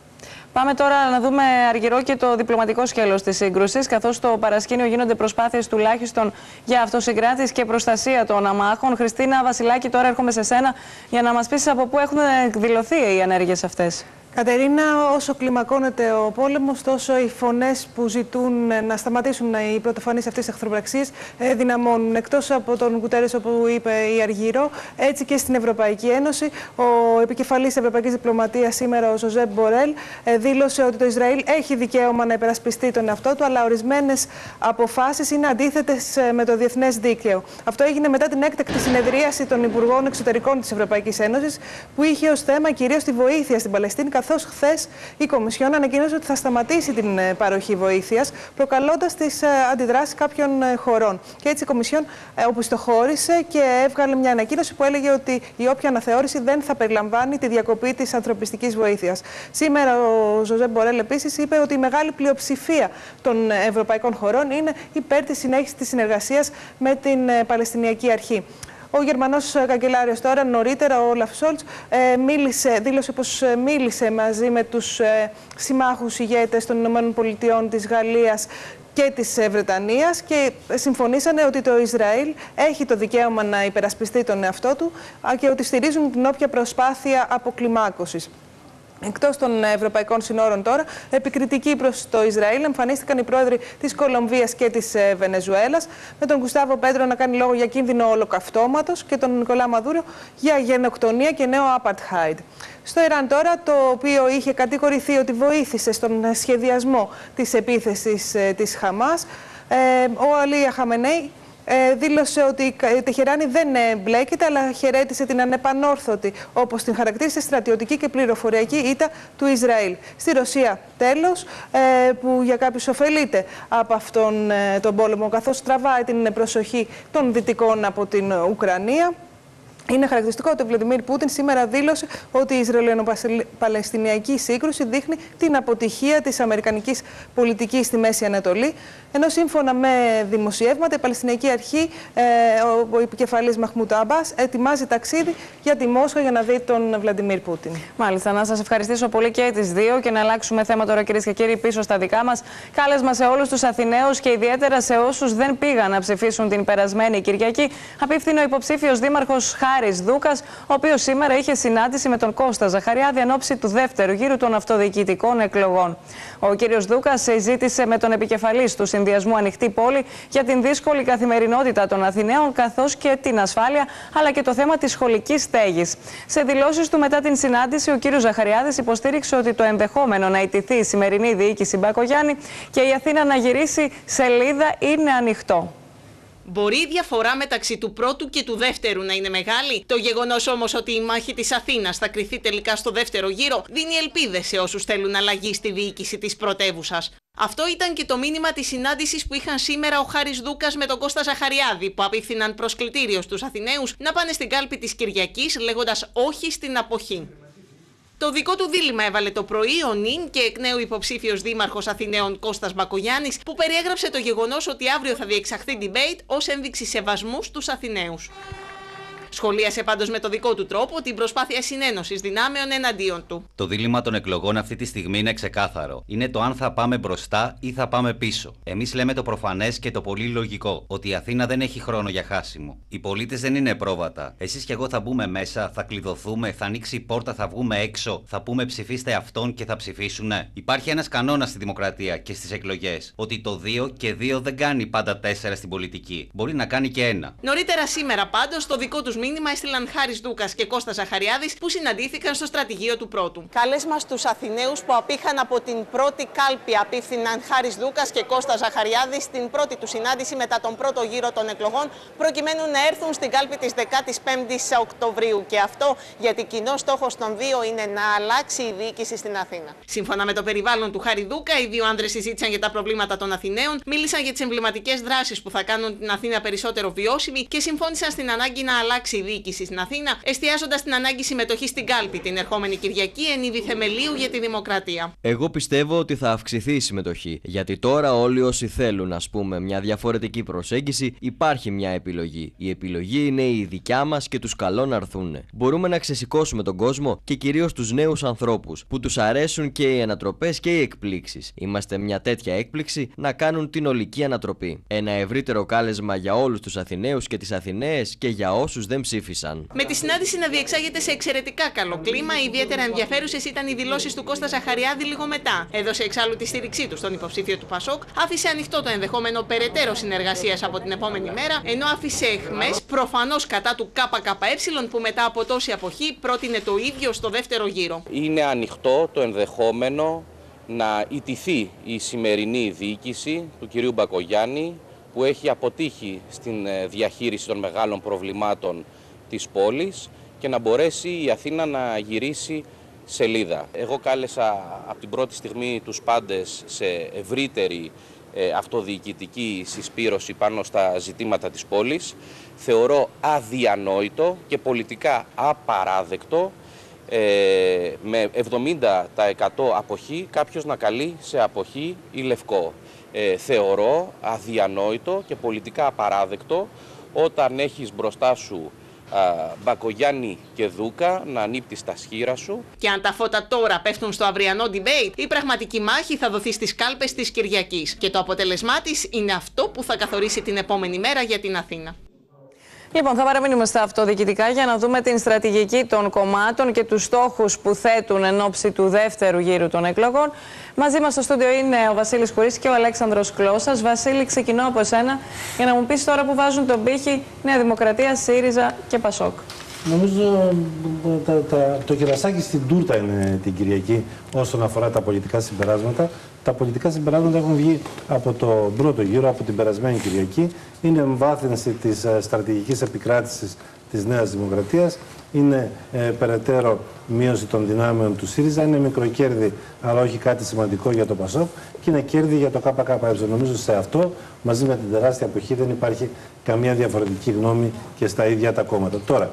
[SPEAKER 1] Πάμε τώρα να δούμε, Αργυρό, και το διπλωματικό σκέλος της σύγκρουσης, καθώς στο παρασκήνιο γίνονται προσπάθειες τουλάχιστον για αυτοσυγκράτηση και προστασία των αμάχων. Χριστίνα Βασιλάκη, τώρα έρχομαι σε σένα για να μας πεις από πού έχουν εκδηλωθεί οι ενέργειες αυτές.
[SPEAKER 7] Κατερίνα, όσο κλιμακώνεται ο πόλεμος, τόσο οι φωνές που ζητούν να σταματήσουν οι πρωτοφανείς αυτής της εχθροπραξίας δυναμώνουν. Εκτός από τον Γκουτέρες, όπου είπε η Αργύρο, έτσι και στην Ευρωπαϊκή Ένωση, ο επικεφαλής της Ευρωπαϊκής Διπλωματίας σήμερα, ο Ζωζέπ Μπορέλ, δήλωσε ότι το Ισραήλ έχει δικαίωμα να υπερασπιστεί τον εαυτό του, αλλά ορισμένες αποφάσεις είναι αντίθετες με το διεθνές δίκαιο. Αυτό έγινε μετά την έκτακτη συνεδρίαση των Υπουργών Εξωτερικών της Ευρωπαϊκής Ένωσης, που είχε ως θέμα κυρίως τη βοήθεια στην Παλαιστίνη, καθώς χθες η Κομισιόν ανακοίνωσε ότι θα σταματήσει την παροχή βοήθειας, προκαλώντας τις αντιδράσεις κάποιων χωρών. Και έτσι η Κομισιόν οπισθοχώρησε και έβγαλε μια ανακοίνωση που έλεγε ότι η όποια αναθεώρηση δεν θα περιλαμβάνει τη διακοπή της ανθρωπιστικής βοήθειας. Σήμερα ο Ζωζέπ Μπορέλ επίσης είπε ότι η μεγάλη πλειοψηφία των ευρωπαϊκών χωρών είναι υπέρ της συνέχισης της συνεργασίας με την Παλαιστινιακή Αρχή. Ο Γερμανός καγκελάριος τώρα, νωρίτερα, ο Όλαφ Σόλτς, ε, μίλησε, δήλωσε πως μίλησε μαζί με τους ε, συμμάχους ηγέτες των Ηνωμένων Πολιτειών, της Γαλλίας και της Βρετανίας και συμφωνήσανε ότι το Ισραήλ έχει το δικαίωμα να υπερασπιστεί τον εαυτό του και ότι στηρίζουν την όποια προσπάθεια αποκλιμάκωσης. Εκτός των ευρωπαϊκών συνόρων τώρα, επικριτικοί προς το Ισραήλ εμφανίστηκαν οι πρόεδροι της Κολομβίας και της Βενεζουέλας, με τον Γκουστάβο Πέτρο να κάνει λόγο για κίνδυνο ολοκαυτώματος και τον Νικολά Μαδούρο για γενοκτονία και νέο apartheid. Στο Ιράν τώρα, το οποίο είχε κατηγορηθεί ότι βοήθησε στον σχεδιασμό της επίθεσης της Χαμάς, ο Αλή Χαμενέι Ε, δήλωσε ότι η Τεχεράνη δεν μπλέκεται, αλλά χαιρέτησε την ανεπανόρθωτη, όπως την χαρακτήρισε, στρατιωτική και πληροφοριακή ήττα του Ισραήλ. Στη Ρωσία, τέλος, ε, που για κάποιους ωφελείται από αυτόν ε, τον πόλεμο, καθώς τραβάει την προσοχή των δυτικών από την Ουκρανία. Είναι χαρακτηριστικό ότι ο Βλαντιμίρ Πούτιν σήμερα δήλωσε ότι η Ισραηλο-Παλαιστινιακή σύγκρουση δείχνει την αποτυχία της αμερικανικής πολιτικής στη Μέση Ανατολή, ενώ σύμφωνα με δημοσιεύματα η Παλαιστινιακή Αρχή, ε, ο, ο επικεφαλής Μαχμούντ Αμπάς, ετοιμάζει ταξίδι για τη Μόσχα για να δει τον Βλαντιμίρ Πούτιν.
[SPEAKER 1] Μάλιστα, να σας ευχαριστήσω πολύ και τις δύο και να αλλάξουμε θέμα τώρα, κυρίες και κύριοι, πίσω στα δικά μας. Κάλεσμα σε όλους τους Αθηναίους και ιδιαίτερα σε όσους δεν πήγαν να ψηφίσουν την περασμένη Κυριακή, απίφθηνε ο υποψήφιος δήμαρχος Χάρης Δούκας, ο οποίος σήμερα είχε συνάντηση με τον Κώστα Ζαχαριάδη εν ώψη του δεύτερου γύρου των αυτοδιοικητικών εκλογών. Ο κύριος Δούκας συζήτησε με τον επικεφαλής του Συνδυασμού Ανοιχτή Πόλη για την δύσκολη καθημερινότητα των Αθηναίων, καθώς και την ασφάλεια, αλλά και το θέμα της σχολικής στέγης. Σε δηλώσεις του μετά την συνάντηση, ο κύριος Ζαχαριάδης υποστήριξε ότι το ενδεχόμενο να ιτηθεί η σημερινή διοίκηση Μπακογιάννη και η Αθήνα να γυρίσει σελίδα είναι ανοιχτό.
[SPEAKER 4] Μπορεί η διαφορά μεταξύ του πρώτου και του δεύτερου να είναι μεγάλη. Το γεγονός όμως ότι η μάχη της Αθήνας θα κριθεί τελικά στο δεύτερο γύρο δίνει ελπίδες σε όσους θέλουν αλλαγή στη διοίκηση της πρωτεύουσας. Αυτό ήταν και το μήνυμα της συνάντησης που είχαν σήμερα ο Χάρης Δούκας με τον Κώστα Ζαχαριάδη, που απίφθηναν προσκλητήριο στους Αθηναίους να πάνε στην κάλπη της Κυριακής λέγοντας όχι στην αποχή. Το δικό του δίλημμα έβαλε το πρωί ο νυν και εκ νέου υποψήφιος δήμαρχος Αθηναίων Κώστας Μπακογιάννης, που περιέγραψε το γεγονός ότι αύριο θα διεξαχθεί debate ως ένδειξη σεβασμού στους Αθηναίους. Σχολίασε πάντως με το δικό του τρόπο την προσπάθεια συνένωσης δυνάμεων εναντίον του.
[SPEAKER 22] Το δίλημμα των εκλογών αυτή τη στιγμή είναι ξεκάθαρο. Είναι το αν θα πάμε μπροστά ή θα πάμε πίσω. Εμείς λέμε το προφανές και το πολύ λογικό, ότι η Αθήνα δεν έχει χρόνο για χάσιμο. Οι πολίτες δεν είναι πρόβατα. Εσείς και εγώ θα μπούμε μέσα, θα κλειδωθούμε, θα ανοίξει η πόρτα, θα βγούμε έξω, θα πούμε ψηφίστε αυτόν και θα ψηφίσουνε. Υπάρχει ένας κανόνας στη δημοκρατία και στις εκλογές, ότι το δύο και δύο δεν κάνει πάντα τέσσερα στην πολιτική. Μπορεί να κάνει και ένα.
[SPEAKER 4] Νωρίτερα σήμερα πάντως το δικό τους μήνυμα έστειλαν Χάρης Δούκας και Κώστα Ζαχαριάδης, που συναντήθηκαν στο στρατηγείο του πρώτου. Κάλεσμα στους Αθηναίους που απήχαν από την πρώτη κάλπη απίφθηναν Χάρης Δούκας και Κώστα Ζαχαριάδης στην πρώτη του συνάντηση μετά τον πρώτο γύρο των εκλογών, προκειμένου να έρθουν στην κάλπη της δεκάτης πέμπτης Οκτωβρίου. Και αυτό γιατί κοινός στόχος των δύο είναι να αλλάξει η διοίκηση στην Αθήνα. Σύμφωνα με το περιβάλλον του Χάρη Δούκα, οι δύο άνδρες συζήτησαν για τα προβλήματα των Αθηναίων, μίλησαν για τις εμβληματικές δράσεις που θα κάνουν την Αθήνα περισσότερο βιώσιμη και συμφώνησαν στην ανάγκη να αλλάξει η διοίκηση στην Αθήνα, εστιάζοντας στην ανάγκη συμμετοχή στην κάλπη την ερχόμενη Κυριακή εν είδη θεμελίου για τη δημοκρατία.
[SPEAKER 23] Εγώ πιστεύω ότι θα αυξηθεί η συμμετοχή, γιατί τώρα όλοι όσοι θέλουν, ας πούμε, μια διαφορετική προσέγγιση, υπάρχει μια επιλογή. Η επιλογή είναι η δικιά μας και τους καλώ να έρθουν. Μπορούμε να ξεσηκώσουμε τον κόσμο και κυρίως τους νέους ανθρώπους, που τους αρέσουν και οι ανατροπές και οι εκπλήξεις. Είμαστε μια τέτοια έκπληξη να κάνουν την ολική ανατροπή. Ένα ευρύτερο κάλεσμα για όλους τους Αθηναίους και τις Αθηναίες και για όσους δεν ψήφισαν.
[SPEAKER 4] Με τη συνάντηση να διεξάγεται σε εξαιρετικά καλό κλίμα, ιδιαίτερα ενδιαφέρουσες ήταν οι δηλώσεις του Κώστα Ζαχαριάδη λίγο μετά. Έδωσε εξάλλου τη στήριξή του στον υποψήφιο του Πασόκ, άφησε ανοιχτό το ενδεχόμενο περαιτέρω συνεργασίας από την επόμενη μέρα, ενώ άφησε εχμές προφανώς κατά του ΚΚΕ, που μετά από τόση αποχή πρότεινε το ίδιο στο δεύτερο γύρο.
[SPEAKER 24] Είναι ανοιχτό το ενδεχόμενο να ιτηθεί η σημερινή διοίκηση του κυρίου Μπακογιάννη, που έχει αποτύχει στην διαχείριση των μεγάλων προβλημάτων της πόλης, και να μπορέσει η Αθήνα να γυρίσει σελίδα. Εγώ κάλεσα από την πρώτη στιγμή τους πάντες σε ευρύτερη αυτοδιοικητική συσπήρωση πάνω στα ζητήματα της πόλης. Θεωρώ αδιανόητο και πολιτικά απαράδεκτο ε, με εβδομήντα τοις εκατό αποχή κάποιος να καλεί σε αποχή ή λευκό. Ε, θεωρώ αδιανόητο και πολιτικά απαράδεκτο όταν έχεις μπροστά σου α, Μπακογιάννη και Δούκα να ανήπτεις τα σχήρα σου.
[SPEAKER 4] Και αν τα φώτα τώρα πέφτουν στο αυριανό debate, η πραγματική μάχη θα δοθεί στις κάλπες της Κυριακής και το αποτέλεσμά της είναι αυτό που θα καθορίσει την επόμενη μέρα για την Αθήνα.
[SPEAKER 1] Λοιπόν, θα παραμείνουμε στα αυτοδιοικητικά για να δούμε την στρατηγική των κομμάτων και τους στόχους που θέτουν εν ώψη του δεύτερου γύρου των εκλογών. Μαζί μας στο στούντιο είναι ο Βασίλης Κουρής και ο Αλέξανδρος Κλώσσας. Βασίλη, ξεκινώ από εσένα για να μου πεις τώρα που βάζουν τον πύχη Νέα Δημοκρατία, ΣΥΡΙΖΑ και ΠΑΣΟΚ.
[SPEAKER 2] Νομίζω τα, τα, το κερασάκι στην τούρτα είναι την Κυριακή όσον αφορά τα πολιτικά συμπεράσματα. Τα πολιτικά συμπεράσματα έχουν βγει από το πρώτο γύρο, από την περασμένη Κυριακή. Είναι εμβάθυνση της στρατηγικής επικράτησης της Νέας Δημοκρατίας. Είναι ε, περαιτέρω μείωση των δυνάμεων του ΣΥΡΙΖΑ. Είναι μικροκέρδη, αλλά όχι κάτι σημαντικό για το ΠΑΣΟΚ. Και είναι κέρδη για το ΚΚΕ. Νομίζω σε αυτό, μαζί με την τεράστια αποχή, δεν υπάρχει καμία διαφορετική γνώμη και στα ίδια τα κόμματα. Τώρα,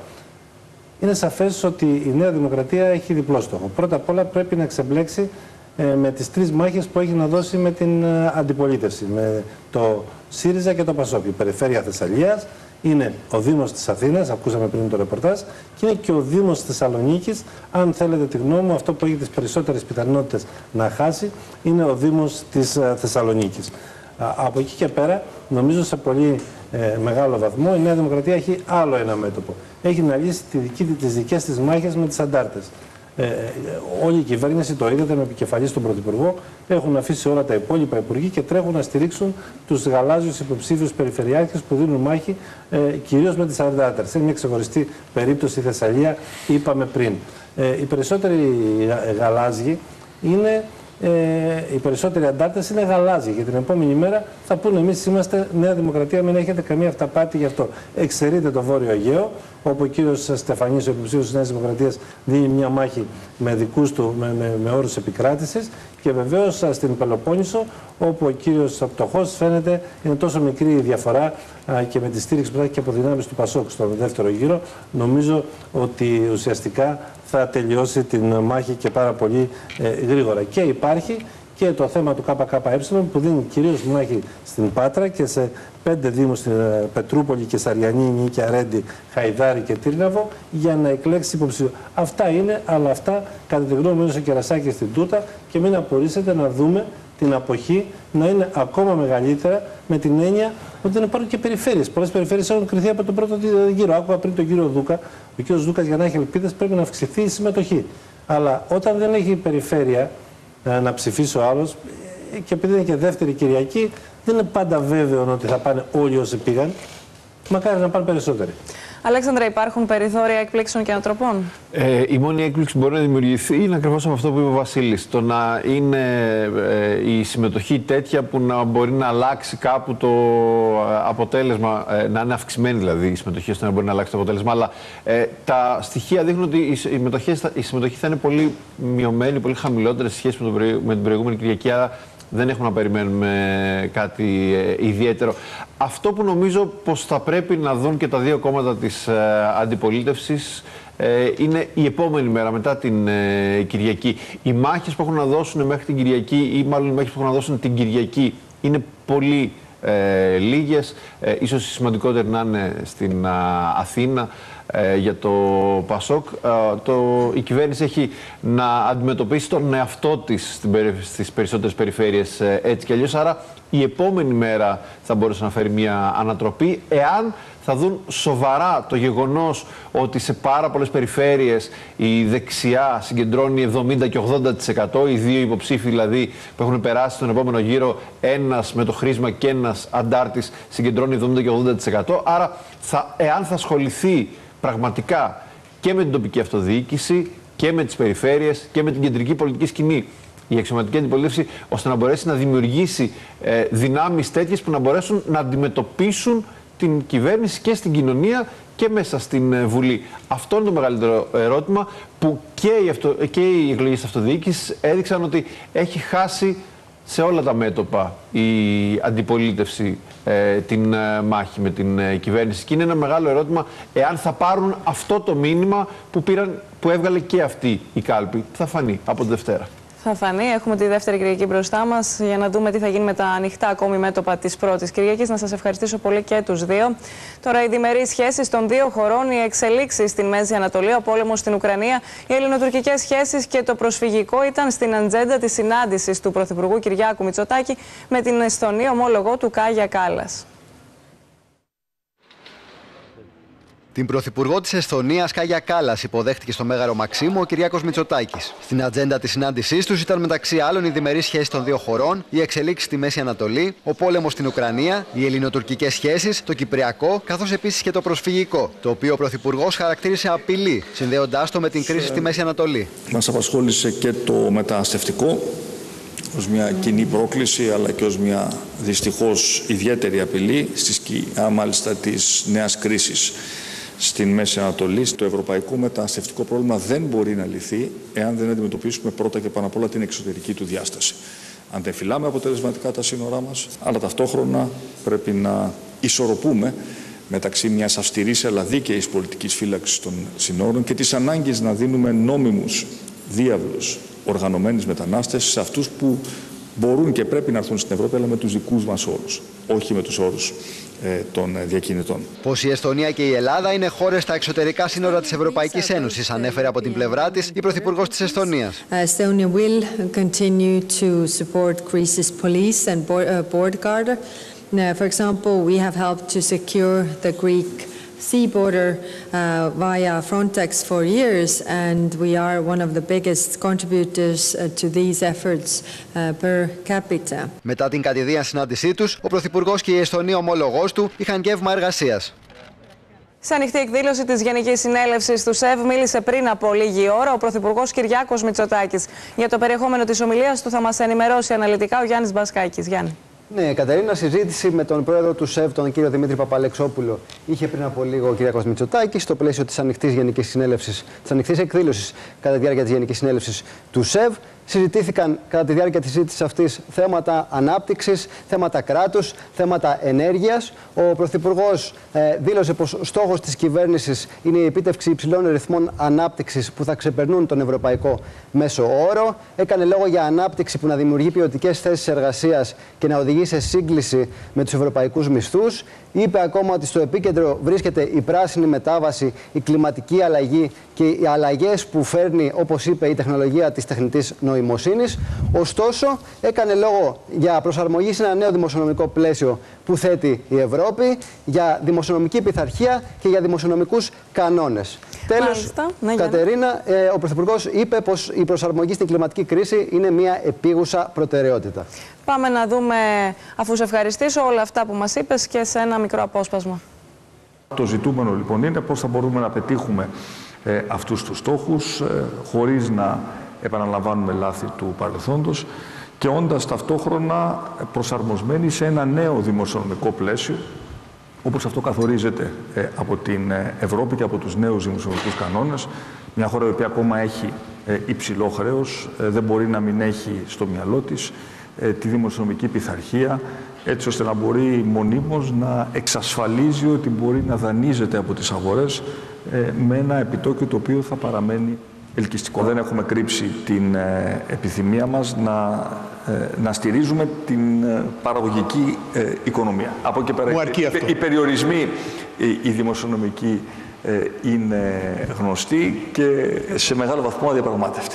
[SPEAKER 2] είναι σαφές ότι η Νέα Δημοκρατία έχει διπλό στόχο. Πρώτα απ' όλα πρέπει να ξεμπλέξει ε, με τις τρεις μάχες που έχει να δώσει με την ε, αντιπολίτευση, με το ΣΥΡΙΖΑ και το ΠΑΣΟΚ. Η Περιφέρεια Θεσσαλίας είναι ο Δήμος της Αθήνας, ακούσαμε πριν το ρεπορτάζ, και είναι και ο Δήμος της Θεσσαλονίκης. Αν θέλετε τη γνώμη μου, αυτό που έχει τις περισσότερες πιθανότητες να χάσει είναι ο Δήμος της ε, Θεσσαλονίκης. Α, από εκεί και πέρα, νομίζω σε πολύ ε, μεγάλο βαθμό, η Νέα Δημοκρατία έχει άλλο ένα μέτωπο. Έχει να λύσει τη δική, τις δικές της μάχες με τις αντάρτες. Ε, όλη η κυβέρνηση, το είδατε με επικεφαλή στον Πρωθυπουργό, έχουν αφήσει όλα τα υπόλοιπα υπουργοί και τρέχουν να στηρίξουν τους γαλάζιους υποψήφιους περιφερειάρχες που δίνουν μάχη ε, κυρίως με τις αντάρτες. Είναι μια ξεχωριστή περίπτωση η Θεσσαλία, είπαμε πριν. Ε, οι περισσότεροι γαλάζιοι είναι. Ε, οι περισσότεροι αντάρτες είναι γαλάζιοι. Για την επόμενη μέρα θα πούνε: εμείς είμαστε Νέα Δημοκρατία, μην έχετε καμία αυταπάτη γι' αυτό. Εξαιρείται το Βόρειο Αιγαίο, όπου ο κύριος Στεφανής, ο υποψήφιος της Νέας Δημοκρατίας, δίνει μια μάχη με δικούς του, με, με, με όρους επικράτησης. Και βεβαίως στην Πελοπόννησο, όπου ο κύριος Πτωχός φαίνεται είναι τόσο μικρή η διαφορά α, και με τη στήριξη που θα έχει και από δυνάμεις του ΠΑΣΟΚ στον δεύτερο γύρο, νομίζω ότι ουσιαστικά θα τελειώσει την μάχη και πάρα πολύ ε, γρήγορα. Και υπάρχει και το θέμα του ΚΚΕ που δίνει κυρίως μάχη στην Πάτρα και σε πέντε δήμους, στην ε, Πετρούπολη και Σαριανή, Νίκη, Αρέντη, Χαϊδάρη και Τύρναβο, για να εκλέξει υποψήφιο. Αυτά είναι, αλλά αυτά κατά τη γνώμη μου είναι στο κερασάκι στην τούτα και μην απορρίσετε να δούμε την αποχή να είναι ακόμα μεγαλύτερα, με την έννοια ότι δεν υπάρχουν και περιφέρειες. Πολλές περιφέρειες έχουν κριθεί από τον πρώτο γύρο. Άκουγα πριν τον κύριο Δούκα. Ο κύριος Δούκας, για να έχει ελπίδες, πρέπει να αυξηθεί η συμμετοχή. Αλλά όταν δεν έχει περιφέρεια ε, να ψηφίσει ο άλλος, ε, και επειδή είναι και δεύτερη Κυριακή, δεν είναι πάντα βέβαιο ότι θα πάνε όλοι όσοι πήγαν. Μακάρι να πάνε περισσότεροι.
[SPEAKER 1] Αλέξανδρα, υπάρχουν περιθώρια εκπλήξεων και ανατροπών?
[SPEAKER 5] Ε, η μόνη έκπληξη που μπορεί να δημιουργηθεί είναι ακριβώς από αυτό που είπε ο Βασίλης. Το να είναι ε, η συμμετοχή τέτοια που να μπορεί να αλλάξει κάπου το αποτέλεσμα, ε, να είναι αυξημένη δηλαδή η συμμετοχή, ώστε να μπορεί να αλλάξει το αποτέλεσμα. Αλλά ε, τα στοιχεία δείχνουν ότι η συμμετοχή, η συμμετοχή θα είναι πολύ μειωμένη, πολύ χαμηλότερη σε σχέση με, το, με την προηγούμενη Κυριακή. Άρα δεν έχουμε να περιμένουμε κάτι ε, ιδιαίτερο. Αυτό που νομίζω πως θα πρέπει να δουν και τα δύο κόμματα της ε, αντιπολίτευσης ε, είναι η επόμενη μέρα, μετά την ε, Κυριακή. Οι μάχες που έχουν να δώσουν μέχρι την Κυριακή, ή μάλλον οι μάχες που έχουν να δώσουν την Κυριακή, είναι πολύ ε, λίγες. Ε, ίσως η σημαντικότερη να είναι στην α, Αθήνα. Ε, για το ΠΑΣΟΚ, ε, το, η κυβέρνηση έχει να αντιμετωπίσει τον εαυτό της στις περισσότερες περιφέρειες ε, έτσι κι αλλιώς. Άρα η επόμενη μέρα θα μπορούσε να φέρει μια ανατροπή, εάν θα δουν σοβαρά το γεγονός ότι σε πάρα πολλές περιφέρειες η δεξιά συγκεντρώνει εβδομήντα και ογδόντα τοις εκατό, οι δύο υποψήφοι δηλαδή που έχουν περάσει στον επόμενο γύρο, ένας με το χρήσμα και ένας αντάρτης, συγκεντρώνει εβδομήντα και ογδόντα τοις εκατό. Άρα θα, εάν θα ασχοληθεί πραγματικά και με την τοπική αυτοδιοίκηση και με τις περιφέρειες και με την κεντρική πολιτική σκηνή η αξιωματική αντιπολίτευση, ώστε να μπορέσει να δημιουργήσει ε, δυνάμεις τέτοιες που να μπορέσουν να αντιμετωπίσουν την κυβέρνηση και στην κοινωνία και μέσα στην ε, Βουλή. Αυτό είναι το μεγαλύτερο ερώτημα που και οι, αυτο, και οι εκλογές αυτοδιοίκησης έδειξαν ότι έχει χάσει σε όλα τα μέτωπα η αντιπολίτευση ε, την ε, μάχη με την ε, κυβέρνηση. Και είναι ένα μεγάλο ερώτημα εάν θα πάρουν αυτό το μήνυμα που, πήραν, που έβγαλε και αυτή η κάλπη. Θα φανεί από τη Δευτέρα.
[SPEAKER 1] Θα φανεί. Έχουμε τη δεύτερη Κυριακή μπροστά μας για να δούμε τι θα γίνει με τα ανοιχτά ακόμη μέτωπα της πρώτης Κυριακής. Να σας ευχαριστήσω πολύ και τους δύο. Τώρα, οι διμερείς σχέσεις των δύο χωρών, οι εξελίξεις στην Μέση Ανατολή, ο πόλεμος στην Ουκρανία, οι ελληνοτουρκικές σχέσεις και το προσφυγικό ήταν στην ατζέντα της συνάντησης του Πρωθυπουργού Κυριάκου Μητσοτάκη με την Εσθονή ομόλογο του Κάγια Κάλλας.
[SPEAKER 6] Την πρωθυπουργό της Εσθονίας, Κάγια Κάλλας, υποδέχτηκε στο Μέγαρο Μαξίμου ο Κυριάκος Μητσοτάκης. Στην ατζέντα της συνάντησής τους ήταν μεταξύ άλλων οι διμερείς σχέσεις των δύο χωρών, οι εξελίξεις στη Μέση Ανατολή, ο πόλεμος στην Ουκρανία, οι ελληνοτουρκικές σχέσεις, το κυπριακό, καθώς επίσης και το προσφυγικό, το οποίο ο πρωθυπουργός χαρακτήρισε απειλή, συνδέοντάς το με την κρίση στη Μέση Ανατολή.
[SPEAKER 8] Μας απασχόλησε και το μεταναστευτικό ως μια κοινή πρόκληση, αλλά και ως μια δυστυχώς ιδιαίτερη απειλή στη σκιά μάλιστα της νέας κρίσης στην Μέση Ανατολή. Το ευρωπαϊκό μεταναστευτικό πρόβλημα δεν μπορεί να λυθεί εάν δεν αντιμετωπίσουμε πρώτα και πάνω απ' όλα την εξωτερική του διάσταση. Αν δεν φυλάμε αποτελεσματικά τα σύνορά μας, αλλά ταυτόχρονα πρέπει να ισορροπούμε μεταξύ μιας αυστηρής αλλά δίκαιης πολιτικής φύλαξης των συνόρων και της ανάγκης να δίνουμε νόμιμους διάβλους οργανωμένης μετανάστευσης σε αυτούς που μπορούν και πρέπει να έρθουν στην Ευρώπη, αλλά με τους δικούς μας όρους, όχι με τους όρους ε, των διακινητών.
[SPEAKER 6] Πως η Εσθονία και η Ελλάδα είναι χώρες στα εξωτερικά σύνορα της Ευρωπαϊκής Ένωσης, ανέφερε από την πλευρά της η πρωθυπουργός της Εσθονίας.
[SPEAKER 9] Estonia will continue to support Greece's police and border guard. For example, we have helped to secure the Greek sea border uh, via Frontex for years, and we are one of the biggest contributors uh, to these efforts uh, per capita.
[SPEAKER 6] Μετά την κατηδίαν συνάντησή τους, ο πρωθυπουργός και η Εσθονία ομόλογός του είχαν γεύμα εργασίας.
[SPEAKER 1] Σε ανοιχτή εκδήλωση της Γενικής Συνέλευσης του ΣΕΒ μίλησε πριν από λίγη ώρα ο πρωθυπουργός Κυριάκος Μητσοτάκης. Για το περιεχόμενο της ομιλίας του θα μας ενημερώσει αναλυτικά ο Γιάννης Μπασκάκης. Γιάννη.
[SPEAKER 10] Ναι, Κατερίνα, συζήτηση με τον πρόεδρο του ΣΕΒ, τον κύριο Δημήτρη Παπαλεξόπουλο, είχε πριν από λίγο ο Κυριάκος Μητσοτάκης στο πλαίσιο της ανοιχτής Γενικής Συνέλευσης, της ανοιχτής εκδήλωσης κατά τη διάρκεια της Γενικής Συνέλευσης του ΣΕΒ. Συζητήθηκαν κατά τη διάρκεια της συζήτησης αυτής θέματα ανάπτυξης, θέματα κράτους, θέματα ενέργειας. Ο Πρωθυπουργός ε, δήλωσε πως στόχος της κυβέρνησης είναι η επίτευξη υψηλών ρυθμών ανάπτυξης που θα ξεπερνούν τον ευρωπαϊκό μέσο όρο. Έκανε λόγο για ανάπτυξη που να δημιουργεί ποιοτικές θέσεις εργασίας και να οδηγεί σε σύγκληση με τους ευρωπαϊκούς μισθούς. Είπε ακόμα ότι στο επίκεντρο βρίσκεται η πράσινη μετάβαση, η κλιματική αλλαγή και οι αλλαγές που φέρνει, όπως είπε, η τεχνολογία της τεχνητής νοημοσύνης. Ωστόσο, έκανε λόγο για προσαρμογή σε ένα νέο δημοσιονομικό πλαίσιο που θέτει η Ευρώπη, για δημοσιονομική πειθαρχία και για δημοσιονομικούς κανόνες. Τέλος, ναι, Κατερίνα, ε, ο Πρωθυπουργός είπε πως η προσαρμογή στην κλιματική κρίση είναι μια επίγουσα προτεραιότητα.
[SPEAKER 1] Πάμε να δούμε, αφού σε ευχαριστήσω, όλα αυτά που μας είπες και σε ένα μικρό απόσπασμα.
[SPEAKER 25] Το ζητούμενο λοιπόν είναι πώς θα μπορούμε να πετύχουμε ε, αυτούς τους στόχους ε, χωρίς να επαναλαμβάνουμε λάθη του παρελθόντος και όντας ταυτόχρονα προσαρμοσμένοι σε ένα νέο δημοσιονομικό πλαίσιο, όπως αυτό καθορίζεται ε, από την Ευρώπη και από τους νέους δημοσιονομικούς κανόνες. Μια χώρα η οποία ακόμα έχει ε, υψηλό χρέος, ε, δεν μπορεί να μην έχει στο μυαλό της ε, τη δημοσιονομική πειθαρχία, έτσι ώστε να μπορεί μονίμως να εξασφαλίζει ότι μπορεί να δανείζεται από τις αγορές ε, με ένα επιτόκιο το οποίο θα παραμένει ελκυστικό. Δεν έχουμε κρύψει την ε, επιθυμία μας να, ε, να στηρίζουμε την ε, παραγωγική ε, οικονομία. Από εκεί πέρα οι, οι περιορισμοί, οι, οι δημοσιονομικοί ε, είναι γνωστοί και σε μεγάλο βαθμό αδιαπραγμάτευτοι.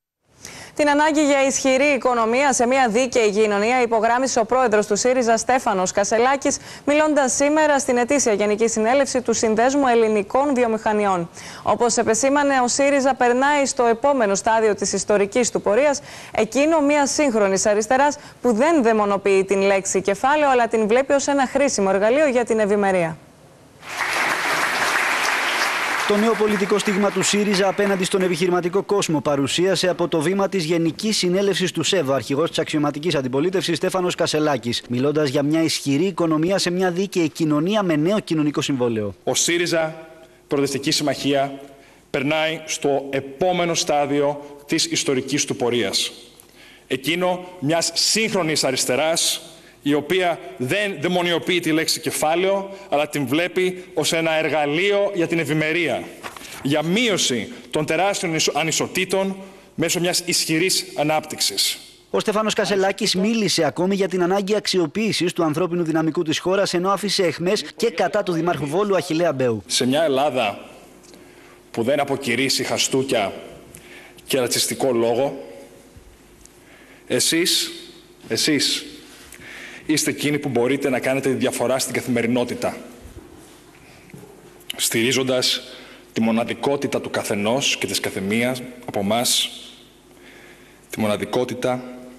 [SPEAKER 1] Την ανάγκη για ισχυρή οικονομία σε μια δίκαιη κοινωνία υπογράμμισε ο πρόεδρος του ΣΥΡΙΖΑ Στέφανος Κασελάκης, μιλώντας σήμερα στην ετήσια Γενική Συνέλευση του Συνδέσμου Ελληνικών Βιομηχανιών. Όπως επεσήμανε, ο ΣΥΡΙΖΑ περνάει στο επόμενο στάδιο της ιστορικής του πορείας, εκείνο μια σύγχρονης αριστεράς που δεν δαιμονοποιεί την λέξη κεφάλαιο, αλλά την βλέπει ως ένα χρήσιμο εργαλείο για την ευημερία.
[SPEAKER 26] Το νέο πολιτικό στίγμα του ΣΥΡΙΖΑ απέναντι στον επιχειρηματικό κόσμο παρουσίασε από το βήμα της Γενικής Συνέλευσης του ΣΕΒ ο αρχηγός της αξιωματικής αντιπολίτευσης Στέφανος Κασελάκης, μιλώντας για μια ισχυρή οικονομία σε μια δίκαιη κοινωνία με νέο κοινωνικό συμβόλαιο.
[SPEAKER 27] Ο ΣΥΡΙΖΑ, Προοδευτική Συμμαχία, περνάει στο επόμενο στάδιο της ιστορικής του πορείας. Εκείνο μιας σύγχρονης αριστεράς, η οποία δεν δαιμονιοποιεί τη λέξη κεφάλαιο, αλλά την βλέπει ως ένα εργαλείο για την ευημερία, για μείωση των τεράστιων ανισοτήτων μέσω μιας ισχυρής ανάπτυξης.
[SPEAKER 26] Ο Στέφανος Κασελάκης μίλησε ακόμη για την ανάγκη αξιοποίησης του ανθρώπινου δυναμικού της χώρας, ενώ άφησε αιχμές και κατά του Δημάρχου Βόλου Αχιλλέα Μπέου.
[SPEAKER 27] Σε μια Ελλάδα που δεν αποκηρύσει χαστούκια και ρατσιστικό λόγο, εσείς, εσείς, είστε εκείνοι που μπορείτε να κάνετε τη διαφορά στην καθημερινότητα. στηρίζοντας τη μοναδικότητα του καθενός και της καθεμίας από εμάς, τη μοναδικότητα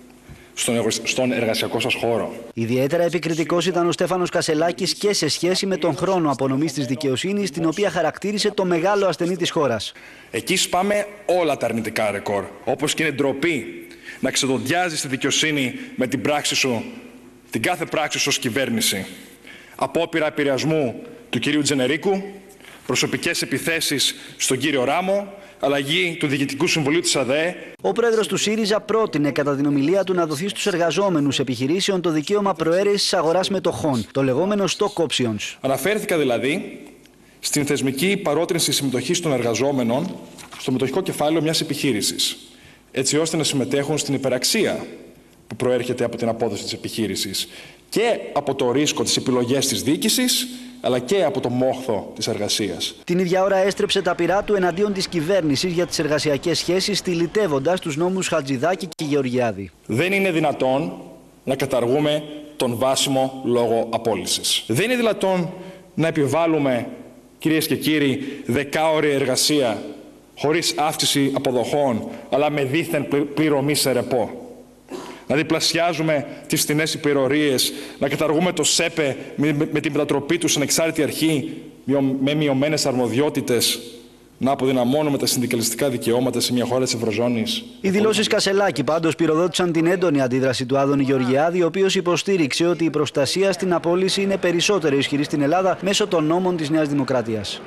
[SPEAKER 27] στον εργασιακό σας χώρο.
[SPEAKER 26] Ιδιαίτερα επικριτικός ήταν ο Στέφανος Κασελάκης και σε σχέση με τον χρόνο απονομής της δικαιοσύνης, την οποία χαρακτήρισε το μεγάλο ασθενή της χώρας.
[SPEAKER 27] Εκεί σπάμε όλα τα αρνητικά ρεκόρ, όπως και είναι ντροπή να ξεδοντιάζεις τη δικαιοσύνη με την πράξη σου, την κάθε πράξη σου ως κυβέρνηση. Απόπειρα επηρεασμού του κυρίου Τζενερίκου, προσωπικές επιθέσεις στον κύριο Ράμο, αλλαγή του Διοικητικού Συμβουλίου της ΑΔΕ.
[SPEAKER 26] Ο πρόεδρος του ΣΥΡΙΖΑ πρότεινε κατά την ομιλία του να δοθεί στους εργαζόμενους επιχειρήσεων το δικαίωμα προαίρεσης αγοράς μετοχών, το λεγόμενο stock options.
[SPEAKER 27] Αναφέρθηκα δηλαδή στην θεσμική παρότρινση συμμετοχής των εργαζόμενων στο μετοχικό κεφάλαιο μιας επιχείρησης, έτσι ώστε να συμμετέχουν στην υπεραξία που προέρχεται από την απόδοση της επιχείρησης και από το ρίσκο της επιλογής της διοίκησης, αλλά και από το μόχθο της εργασίας.
[SPEAKER 26] Την ίδια ώρα έστρεψε τα πυρά του εναντίον της κυβέρνησης για τις εργασιακές σχέσεις, στυλιτεύοντας τους νόμους Χατζηδάκη και Γεωργιάδη.
[SPEAKER 27] Δεν είναι δυνατόν να καταργούμε τον βάσιμο λόγο απόλυσης. Δεν είναι δυνατόν να επιβάλλουμε, κυρίες και κύριοι, δεκάωρη εργασία χωρίς αύξηση αποδοχών, αλλά με δίθεν πληρωμή σε ρεπό. Να διπλασιάζουμε τις φθηνές υπερορίες, να καταργούμε το ΣΕΠΕ με την μετατροπή του σε ανεξάρτητη αρχή με μειωμένες αρμοδιότητες, να αποδυναμώνουμε τα συνδικαλιστικά δικαιώματα σε μια χώρα της Ευρωζώνης.
[SPEAKER 26] Οι δηλώσεις Κασελάκη πάντως πυροδότησαν την έντονη αντίδραση του Άδωνη Γεωργιάδη, ο οποίος υποστήριξε ότι η προστασία στην απόλυση είναι περισσότερο ισχυρή στην Ελλάδα μέσω των νόμων της Νέας Δημοκρατίας.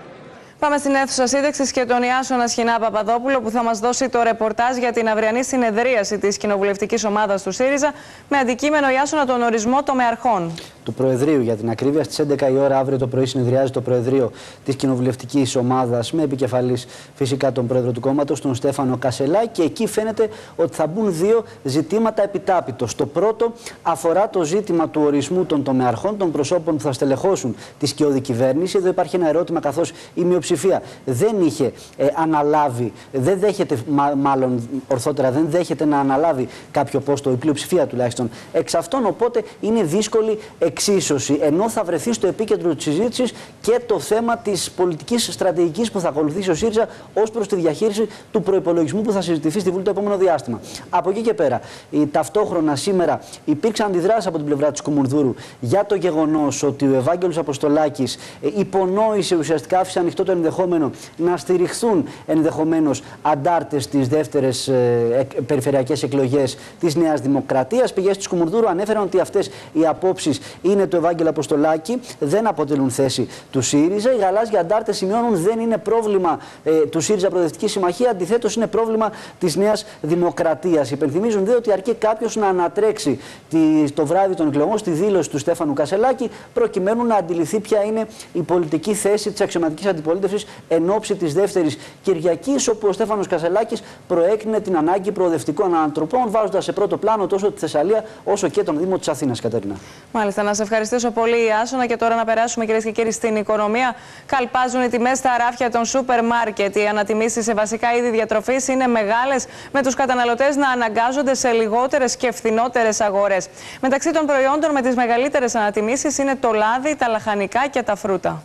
[SPEAKER 1] Πάμε στην αίθουσα σύνταξης και τον Ιάσονα Σχοινά Παπαδόπουλο, που θα μας δώσει το ρεπορτάζ για την αυριανή συνεδρίαση της κοινοβουλευτικής ομάδας του ΣΥΡΙΖΑ με αντικείμενο, Ιάσονα, τον ορισμό τομεαρχών.
[SPEAKER 10] Του Προεδρείου, για την ακρίβεια, στις έντεκα η ώρα αύριο το πρωί συνεδριάζει το Προεδρείο της κοινοβουλευτικής ομάδας με επικεφαλής φυσικά τον πρόεδρο του κόμματος, τον Στέφανο Κασελάκη, και εκεί φαίνεται ότι θα μπουν δύο ζητήματα επιτάπητος. Το πρώτο αφορά το ζήτημα του ορισμού των τομεαρχών, των προσώπων που θα στελεχώσουν τη σκιώδη κυβέρνηση. Εδώ υπάρχει ένα ερώτημα, καθώς η μειοψηφία δεν είχε ε, αναλάβει, δεν δέχεται, μά, μάλλον ορθότερα δεν δέχεται να αναλάβει κάποιο πόστο, η πλειοψηφία τουλάχιστον εξ αυτών, οπότε είναι δύσκολη εξίσωση, ενώ θα βρεθεί στο επίκεντρο της συζήτησης και το θέμα της πολιτικής στρατηγικής που θα ακολουθήσει ο ΣΥΡΙΖΑ ως προς τη διαχείριση του προϋπολογισμού που θα συζητηθεί στη Βουλή το επόμενο διάστημα. Από εκεί και πέρα, η, ταυτόχρονα σήμερα υπήρξαν αντιδράσεις από την πλευρά της Κουμουνδούρου για το γεγονός ότι ο Ευάγγελος Αποστολάκης ε, υπονόησε, ουσιαστικά άφησε ανοιχτό το ενδεχόμενο να στηριχθούν ενδεχομένως αντάρτες στις δεύτερες ε, ε, περιφερειακές εκλογές της Νέας Δημοκρατίας. Πηγές της Κουμουνδούρου ανέφεραν ότι αυτές οι απόψεις είναι του Ευάγγελου Αποστολάκη, δεν αποτελούν θέση του ΣΥΡΙΖΑ. Οι γαλάζιοι αντάρτες σημειώνουν δεν είναι πρόβλημα ε, του ΣΥΡΙΖΑ Προοδευτική Συμμαχία, αντιθέτως είναι πρόβλημα της Νέας Δημοκρατίας. Υπενθυμίζουν δε ότι αρκεί κάποιος να ανατρέξει τη, το βράδυ των εκλογών στη δήλωση του Στέφανου Κασελάκη, προκειμένου να αντιληφθεί ποια είναι η πολιτική θέση της αξιωματικής αντιπολίτευσης εν ώψη της δεύτερης Κυριακής, όπου ο Στέφανος Κασελάκης προέκρινε την ανάγκη προοδευτικών ανατροπών, βάζοντας σε πρώτο πλάνο τόσο τη Θεσσαλία όσο και τον Δήμο της Αθήνας, Κατερίνα.
[SPEAKER 1] Μάλιστα, να σε ευχαριστήσω πολύ, Ιάσονα. Και τώρα να περάσουμε, κυρίες και κύριοι, στην οικονομία. Καλπάζουν οι τιμές στα ράφια των σούπερ μάρκετ. Οι ανατιμήσεις σε βασικά είδη διατροφής είναι μεγάλες, με τους καταναλωτές να αναγκάζονται σε λιγότερες και φθηνότερες αγορές. Μεταξύ των προϊόντων με τις μεγαλύτερες ανατιμήσεις είναι το λάδι, τα λαχανικά και τα φρούτα.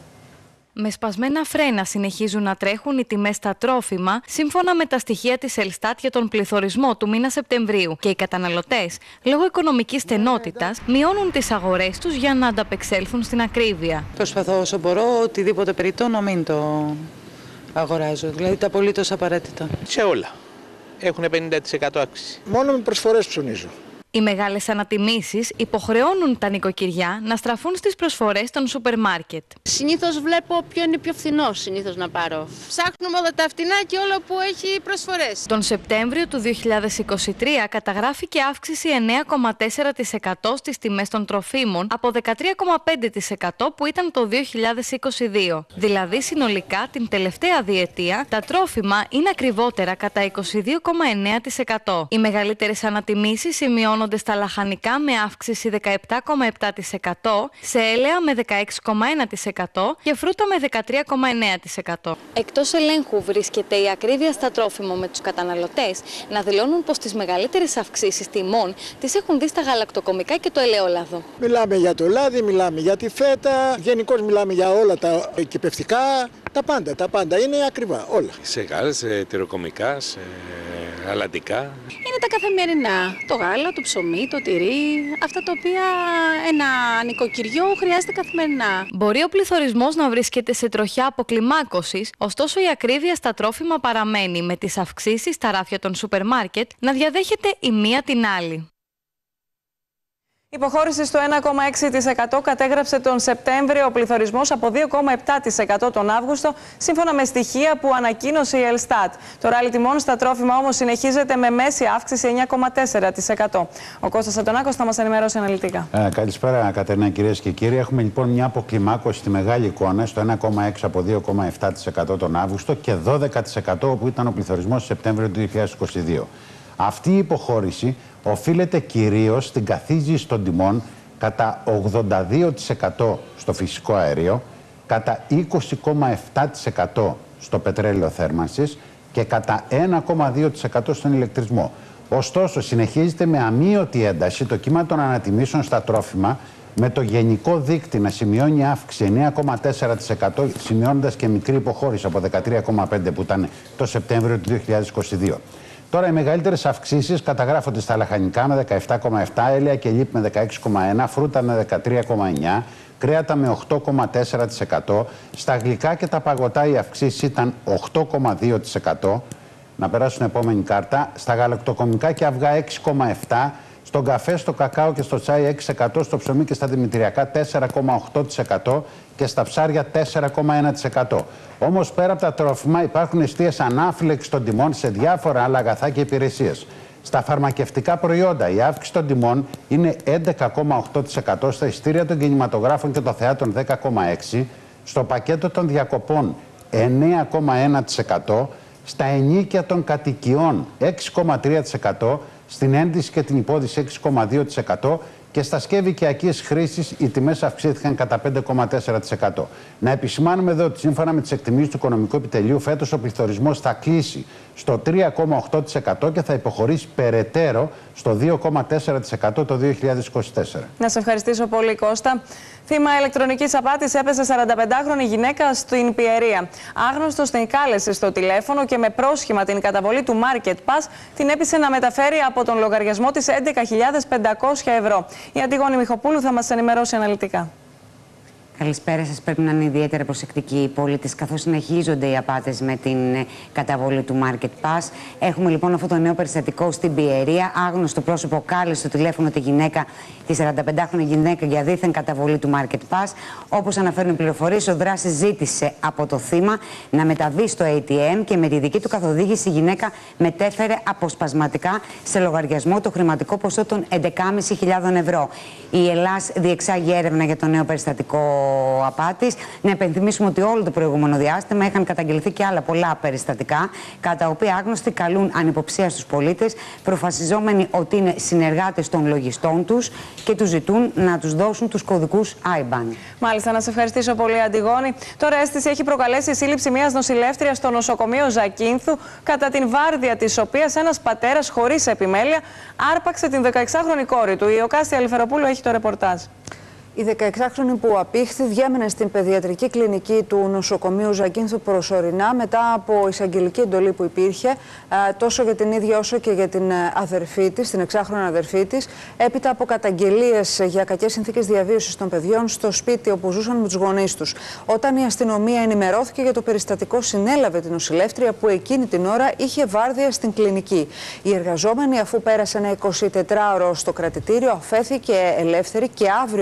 [SPEAKER 12] Με σπασμένα φρένα συνεχίζουν να τρέχουν οι τιμές στα τρόφιμα, σύμφωνα με τα στοιχεία της Ελστάτ για τον πληθωρισμό του μήνα Σεπτεμβρίου, και οι καταναλωτές, λόγω οικονομικής στενότητας, μειώνουν τις αγορές τους για να ανταπεξέλθουν στην ακρίβεια.
[SPEAKER 13] Προσπαθώ όσο μπορώ, οτιδήποτε περιττό να μην το αγοράζω, δηλαδή τα απολύτως απαραίτητα.
[SPEAKER 15] Σε όλα. Έχουν πενήντα τοις εκατό αύξηση.
[SPEAKER 16] Μόνο με προσφορές ψωνίζω.
[SPEAKER 12] Οι μεγάλες ανατιμήσεις υποχρεώνουν τα νοικοκυριά να στραφούν στις προσφορές των σούπερ μάρκετ.
[SPEAKER 17] Συνήθως βλέπω ποιο είναι πιο φθηνό συνήθως να πάρω. Ψάχνουμε όλα τα φτηνά και όλα που έχει προσφορές.
[SPEAKER 12] Τον Σεπτέμβριο του δύο χιλιάδες είκοσι τρία καταγράφηκε αύξηση εννέα κόμμα τέσσερα τοις εκατό στις τιμές των τροφίμων από δεκατρία κόμμα πέντε τοις εκατό που ήταν το δύο χιλιάδες είκοσι δύο. Δηλαδή συνολικά την τελευταία διετία τα τρόφιμα είναι ακριβότερα κατά είκοσι δύο κόμμα εννέα τοις εκατό. Οι μεγαλύτερες ανατιμήσεις σημειώνουν σημειώνονται στα λαχανικά με αύξηση δεκαεπτά κόμμα επτά τοις εκατό, σε έλαια με δεκαέξι κόμμα ένα τοις εκατό και φρούτα με δεκατρία κόμμα εννέα τοις εκατό. Εκτός ελέγχου βρίσκεται η ακρίβεια στα τρόφιμα, με τους καταναλωτές να δηλώνουν πως τις μεγαλύτερες αυξήσεις τιμών τις έχουν δει στα γαλακτοκομικά και το ελαιόλαδο.
[SPEAKER 11] Μιλάμε για το λάδι, μιλάμε για τη φέτα, γενικώς μιλάμε για όλα τα κυπευτικά, τα πάντα, τα πάντα είναι ακριβά, όλα.
[SPEAKER 14] Σε γάλα, σε τυροκομικά, σε γαλατικά.
[SPEAKER 16] Είναι τα καθημερινά, το γάλα, το ψωμί, το τυρί, αυτά τα οποία ένα νοικοκυριό χρειάζεται καθημερινά.
[SPEAKER 12] Μπορεί ο πληθωρισμός να βρίσκεται σε τροχιά αποκλιμάκωσης, ωστόσο η ακρίβεια στα τρόφιμα παραμένει, με τις αυξήσεις στα ράφια των σούπερ μάρκετ να διαδέχεται η μία την άλλη.
[SPEAKER 1] Υποχώρηση στο ένα κόμμα έξι τοις εκατό κατέγραψε τον Σεπτέμβριο, ο πληθωρισμός από δύο κόμμα επτά τοις εκατό τον Αύγουστο, σύμφωνα με στοιχεία που ανακοίνωσε η Ελστάτ. Το ράλι τιμών στα τρόφιμα όμως συνεχίζεται με μέση αύξηση εννέα κόμμα τέσσερα τοις εκατό. Ο Κώστας Αντωνάκος θα μας ενημερώσει αναλυτικά.
[SPEAKER 18] Ε, καλησπέρα, Κατερίνα, κυρίες και κύριοι. Έχουμε λοιπόν μια αποκλιμάκωση στη μεγάλη εικόνα στο ένα κόμμα έξι από δύο κόμμα επτά τοις εκατό τον Αύγουστο και δώδεκα τοις εκατό όπου ήταν ο πληθωρισμός Σεπτέμβριο του δύο χιλιάδες είκοσι δύο. Αυτή η υποχώρηση οφείλεται κυρίως στην καθίζηση των τιμών κατά ογδόντα δύο τοις εκατό στο φυσικό αέριο, κατά είκοσι κόμμα επτά τοις εκατό στο πετρέλαιο θέρμανσης και κατά ένα κόμμα δύο τοις εκατό στον ηλεκτρισμό. Ωστόσο, συνεχίζεται με αμείωτη ένταση το κύμα των ανατιμήσεων στα τρόφιμα, με το γενικό δείκτη να σημειώνει αύξηση εννέα κόμμα τέσσερα τοις εκατό, σημειώνοντας και μικρή υποχώρηση από δεκατρία κόμμα πέντε τοις εκατό που ήταν το Σεπτέμβριο του δύο χιλιάδες είκοσι δύο. Τώρα, οι μεγαλύτερες αυξήσεις καταγράφονται στα λαχανικά με δεκαεπτά κόμμα επτά, έλαια και λίπη με δεκαέξι κόμμα ένα, φρούτα με δεκατρία κόμμα εννέα, κρέατα με οκτώ κόμμα τέσσερα τοις εκατό. Στα γλυκά και τα παγωτά οι αυξήσεις ήταν οκτώ κόμμα δύο τοις εκατό. Να περάσω στην επόμενη κάρτα. Στα γαλακτοκομικά και αυγά έξι κόμμα επτά τοις εκατό. Στον καφέ, στο κακάο και στο τσάι έξι τοις εκατό, στο ψωμί και στα δημητριακά τέσσερα κόμμα οκτώ τοις εκατό και στα ψάρια τέσσερα κόμμα ένα τοις εκατό. Όμως πέρα από τα τρόφιμα υπάρχουν εστίες ανάφλεξης των τιμών σε διάφορα άλλα αγαθά και υπηρεσίες. Στα φαρμακευτικά προϊόντα η αύξηση των τιμών είναι έντεκα κόμμα οκτώ τοις εκατό, στα ειστήρια των κινηματογράφων και των θεάτρων δέκα κόμμα έξι τοις εκατό, στο πακέτο των διακοπών εννέα κόμμα ένα τοις εκατό, στα ενίκια των κατοικιών έξι κόμμα τρία τοις εκατό, στην ένδυση και την υπόδηση έξι κόμμα δύο τοις εκατό και στα σκεύη οικιακής χρήσης οι τιμές αυξήθηκαν κατά πέντε κόμμα τέσσερα τοις εκατό. Να επισημάνουμε εδώ ότι σύμφωνα με τις εκτιμήσεις του Οικονομικού Επιτελείου, φέτος ο πληθωρισμός θα κλείσει στο τρία κόμμα οκτώ τοις εκατό και θα υποχωρήσει περαιτέρω στο δύο κόμμα τέσσερα τοις εκατό το δύο χιλιάδες είκοσι τέσσερα.
[SPEAKER 1] Να σε ευχαριστήσω πολύ, Κώστα. Θύμα ηλεκτρονικής απάτης έπεσε σαρανταπεντάχρονη γυναίκα στην Πιερία. Άγνωστος την κάλεσε στο τηλέφωνο και με πρόσχημα την καταβολή του Market Pass την έπεισε να μεταφέρει από τον λογαριασμό της έντεκα χιλιάδες πεντακόσια ευρώ. Η Αντιγόνη Μιχοπούλου θα μας ενημερώσει αναλυτικά.
[SPEAKER 19] Καλησπέρα σας. Πρέπει να είναι ιδιαίτερα προσεκτικοί οι πολίτες, καθώς συνεχίζονται οι απάτες με την καταβολή του Market Pass. Έχουμε λοιπόν αυτό το νέο περιστατικό στην Πιερία. Άγνωστο πρόσωπο κάλεσε στο τηλέφωνο τη γυναίκα, τη σαρανταπεντάχρονη γυναίκα, για δίθεν καταβολή του Market Pass. Όπως αναφέρουν οι πληροφορίες, ο δράσης ζήτησε από το θύμα να μεταβεί στο έι τι εμ και με τη δική του καθοδήγηση η γυναίκα μετέφερε αποσπασματικά σε λογαριασμό το χρηματικό ποσό των έντεκα χιλιάδες ευρώ. Η Ελλάς διεξάγει έρευνα για το νέο περιστατικό απάτης. Να υπενθυμίσουμε ότι όλο το προηγούμενο διάστημα είχαν καταγγελθεί και άλλα πολλά περιστατικά, κατά τα οποία άγνωστοι καλούν ανυποψία στους πολίτες, προφασιζόμενοι ότι είναι συνεργάτες των λογιστών τους και τους ζητούν να τους δώσουν τους κωδικούς άι μπαν.
[SPEAKER 1] Μάλιστα, να σε ευχαριστήσω πολύ, Αντιγόνη. Τώρα, αίσθηση έχει προκαλέσει η σύλληψη μιας νοσηλεύτριας στο νοσοκομείο Ζακίνθου, κατά την βάρδια της οποίας ένας πατέρας χωρίς επιμέλεια άρπαξε την δεκαεξάχρονη κόρη του. Η Οκάστη Αλιφεροπούλου έχει το ρεπορτάζ.
[SPEAKER 20] Η δεκαεξάχρονη που απήχθη διέμενε στην παιδιατρική κλινική του νοσοκομείου Ζακίνθου προσωρινά μετά από εισαγγελική εντολή που υπήρχε τόσο για την ίδια όσο και για την αδερφή της, την εξάχρονη αδερφή της, έπειτα από καταγγελίες για κακές συνθήκες διαβίωσης των παιδιών στο σπίτι όπου ζούσαν με τους γονείς τους. Όταν η αστυνομία ενημερώθηκε για το περιστατικό, συνέλαβε την νοσηλεύτρια που εκείνη την ώρα είχε βάρδια στην κλινική. Η εργαζόμενη, αφού πέρασε ένα εικοσιτετράωρο στο κρατητήριο, αφέθηκε ελεύθερη και αύριο το μεσημέρι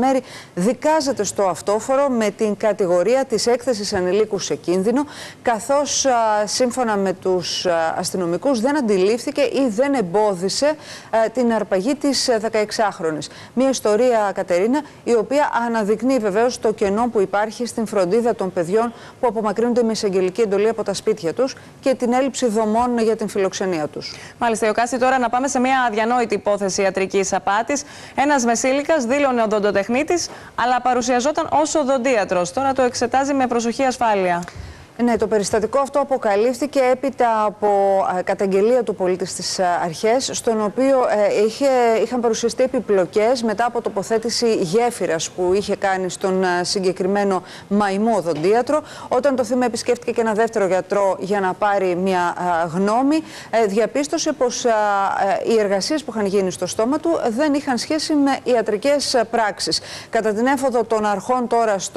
[SPEAKER 20] μεσημέρι δικάζεται στο αυτόφορο με την κατηγορία της έκθεσης ανηλίκου σε κίνδυνο, καθώς α, σύμφωνα με τους α, αστυνομικούς δεν αντιλήφθηκε ή δεν εμπόδισε α, την αρπαγή της δεκαεξάχρονης. Μια ιστορία, Κατερίνα, η οποία αναδεικνύει βεβαίως το κενό που υπάρχει στην φροντίδα των παιδιών που απομακρύνονται με εισαγγελική εντολή από τα σπίτια τους και την έλλειψη δομών για την φιλοξενία τους.
[SPEAKER 1] Μάλιστα, Ιωκάστη, τώρα να πάμε σε μια αδιανόητη υπόθεση ιατρικής απάτης. Ένας μεσήλικας δήλωνε οδοντοτεχνίτης, αλλά παρουσιαζόταν ως οδοντίατρος. Τώρα το εξετάζει με προσοχή ασφάλεια.
[SPEAKER 20] Ναι, το περιστατικό αυτό αποκαλύφθηκε έπειτα από ε, καταγγελία του πολίτη στις ε, αρχές, στον οποίο ε, είχε, είχαν παρουσιαστεί επιπλοκές μετά από τοποθέτηση γέφυρας που είχε κάνει στον ε, συγκεκριμένο μαϊμού οδοντίατρο. Όταν το θύμα επισκέφτηκε και ένα δεύτερο γιατρό για να πάρει μια ε, γνώμη, ε, διαπίστωσε πως ε, ε, οι εργασίες που είχαν γίνει στο στόμα του δεν είχαν σχέση με ιατρικές ε, πράξεις. Κατά την έφοδο των αρχών τώρα στο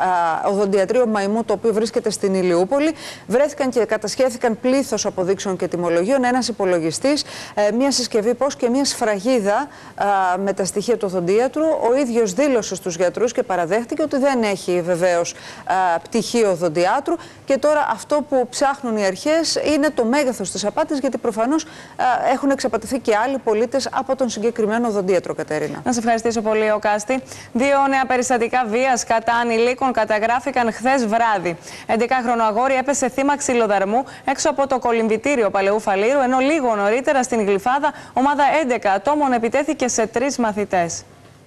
[SPEAKER 20] ε, οδοντιατρίο μαϊμού, το οποίο βρίσκεται στην Ηλιούπολη, βρέθηκαν και κατασχέθηκαν πλήθος αποδείξεων και τιμολογίων, ένας υπολογιστής, μία συσκευή πώς και μία σφραγίδα με τα στοιχεία του οδοντίατρου. Ο ίδιος δήλωσε στους γιατρούς και παραδέχτηκε ότι δεν έχει βεβαίως πτυχίο οδοντιάτρου, και τώρα αυτό που ψάχνουν οι αρχές είναι το μέγεθος της απάτης, γιατί προφανώς έχουν εξαπατηθεί και άλλοι πολίτες από τον συγκεκριμένο οδοντίατρο, Κατερίνα.
[SPEAKER 1] Να σε ευχαριστήσω πολύ, Ιωκάστη. Δύο νέα περιστατικά βίας κατά ανηλίκων καταγράφηκαν χθες βράδυ. έντεκαχρονο αγόρι έπεσε θύμα ξυλοδαρμού έξω από το κολυμβητήριο Παλαιού Φαλήρου, ενώ λίγο νωρίτερα στην Γλυφάδα ομάδα έντεκα ατόμων επιτέθηκε σε τρεις μαθητές.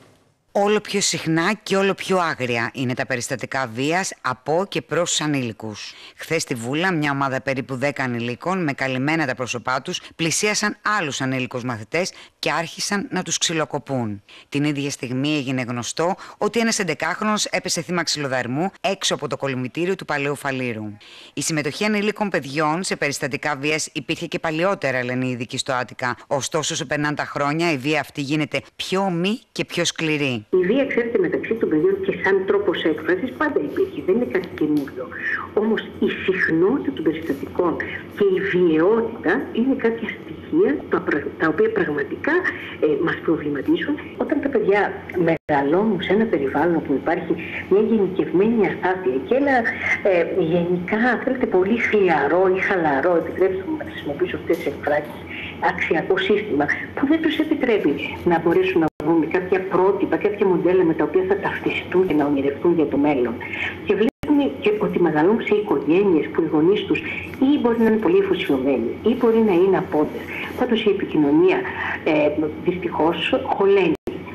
[SPEAKER 19] Όλο πιο συχνά και όλο πιο άγρια είναι τα περιστατικά βίας από και προς τους ανήλικους. Χθες στη Βούλα, μια ομάδα περίπου δέκα ανηλίκων με καλυμμένα τα πρόσωπά τους πλησίασαν άλλους ανήλικους μαθητές και άρχισαν να τους ξυλοκοπούν. Την ίδια στιγμή έγινε γνωστό ότι ένας έντεκαχρονος έπεσε θύμα ξυλοδαρμού έξω από το κολυμβητήριο του Παλαιού Φαλήρου. Η συμμετοχή ανηλίκων παιδιών σε περιστατικά βίας υπήρχε και παλιότερα, λένε οι ειδικοί στο Άττικα. Ωστόσο, όσο περνάνε τα χρόνια, η βία αυτή γίνεται πιο ομή και πιο σκληρή.
[SPEAKER 3] Η βία, ξέρετε, μεταξύ των παιδιών και σαν τρόπος έκφρασης πάντα υπήρχε, δεν είναι κάτι καινούριο. Όμως η συχνότητα των περιστατικών και η βιαιότητα είναι κάποια στοιχεία τα οποία πραγματικά ε, μας προβληματίζουν. Όταν τα παιδιά μεγαλώνουν σε ένα περιβάλλον όπου υπάρχει μια γενικευμένη αστάθεια και ένα ε, γενικά, θέλετε, πολύ χλιαρό ή χαλαρό, επιτρέψτε μου να χρησιμοποιήσω αυτές τις εκφράσεις, αξιακό σύστημα που δεν τους επιτρέπει να μπορέσουν να βρουν κάποια πρότυπα, κάποια μοντέλα με τα οποία θα ταυτιστούν και να ονειρευτούν για το μέλλον. Και βλέπουν και ότι μεγαλώνουν σε οικογένειες που οι γονείς τους ή μπορεί να είναι πολύ εφοσιωμένοι ή μπορεί να είναι απόντες. Πάντως η επικοινωνία ε, δυστυχώς χωλαίνει.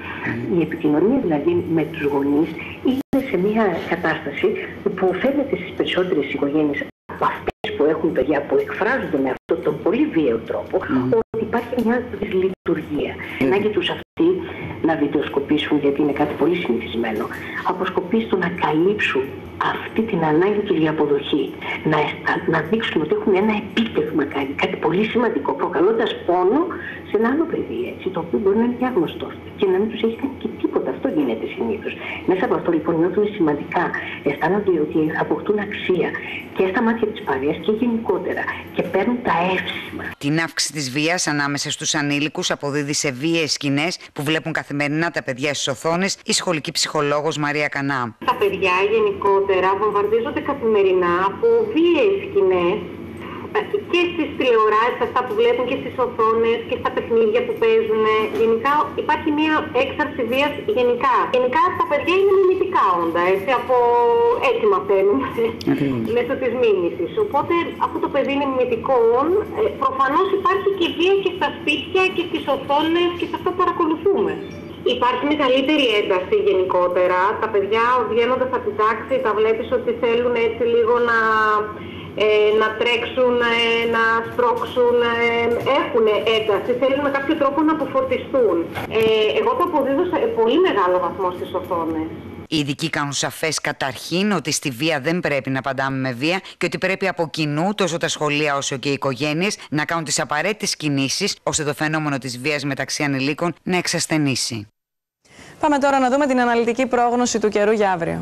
[SPEAKER 3] Η επικοινωνία δηλαδή με τους γονείς είναι σε μια κατάσταση που φαίνεται στις περισσότερες οικογένειες από αυτές που έχουν παιδιά που εκφράζονται με αυτόν τον πολύ βίαιο τρόπο, mm. ότι υπάρχει μια δυσλειτουργία. Mm. Ανάγκη τους αυτοί να βιντεοσκοπήσουν, γιατί είναι κάτι πολύ συνηθισμένο, αποσκοπεί στο να καλύψουν αυτή την ανάγκη του για αποδοχή. Να, να δείξουν ότι έχουν ένα επίτευγμα κάνει, κάτι πολύ σημαντικό, προκαλώντας πόνο σε ένα άλλο παιδί, έτσι, το οποίο μπορεί να είναι διάγνωστο και να μην τους έχει κάνει και τίποτα. Αυτό γίνεται συνήθως. Μέσα από αυτό λοιπόν νιώθουν σημαντικά, αισθάνονται ότι αποκτούν αξία και στα μάτια της παρέας και γενικότερα και παίρνουν τα εύσημα.
[SPEAKER 19] Την αύξηση της βίας ανάμεσα στους ανήλικους αποδίδει σε βίαιες σκηνές που βλέπουν καθημερινά τα παιδιά στις οθόνες η σχολική ψυχολόγος Μαρία Κανά.
[SPEAKER 4] Τα παιδιά γενικότερα βομβαρδίζονται καθημερινά από βίαιες σκηνές και στις τηλεοράσεις, αυτά που βλέπουν, και στις οθόνες και στα παιχνίδια που παίζουν. Γενικά υπάρχει μια έξαρση βίας γενικά. Γενικά τα παιδιά είναι μιμητικά όντα, έτσι, από έτσι μαθαίνουν μέσω της μίμησης. Οπότε αυτό το παιδί είναι μιμητικό όν. Προφανώς υπάρχει και βία και στα σπίτια και στις οθόνες και σε αυτό που παρακολουθούμε. Υπάρχει μεγαλύτερη ένταση γενικότερα. Τα παιδιά βγαίνοντας από την τάξη, τα βλέπεις ότι θέλουν έτσι λίγο να... Ε, να τρέξουν, ε, να σπρώξουν, ε, έχουν ένταση, θέλουν με κάποιο τρόπο να αποφορτιστούν. Ε, εγώ το αποδίδω σε πολύ μεγάλο βαθμό στις οθόνες.
[SPEAKER 19] Οι ειδικοί κάνουν σαφές καταρχήν ότι στη βία δεν πρέπει να απαντάμε με βία και ότι πρέπει από κοινού, τόσο τα σχολεία όσο και οι οικογένειες, να κάνουν τις απαραίτητες κινήσεις ώστε το φαινόμενο της βίας μεταξύ ανηλίκων να εξασθενήσει.
[SPEAKER 1] Πάμε τώρα να δούμε την αναλυτική πρόγνωση του καιρού για αύριο.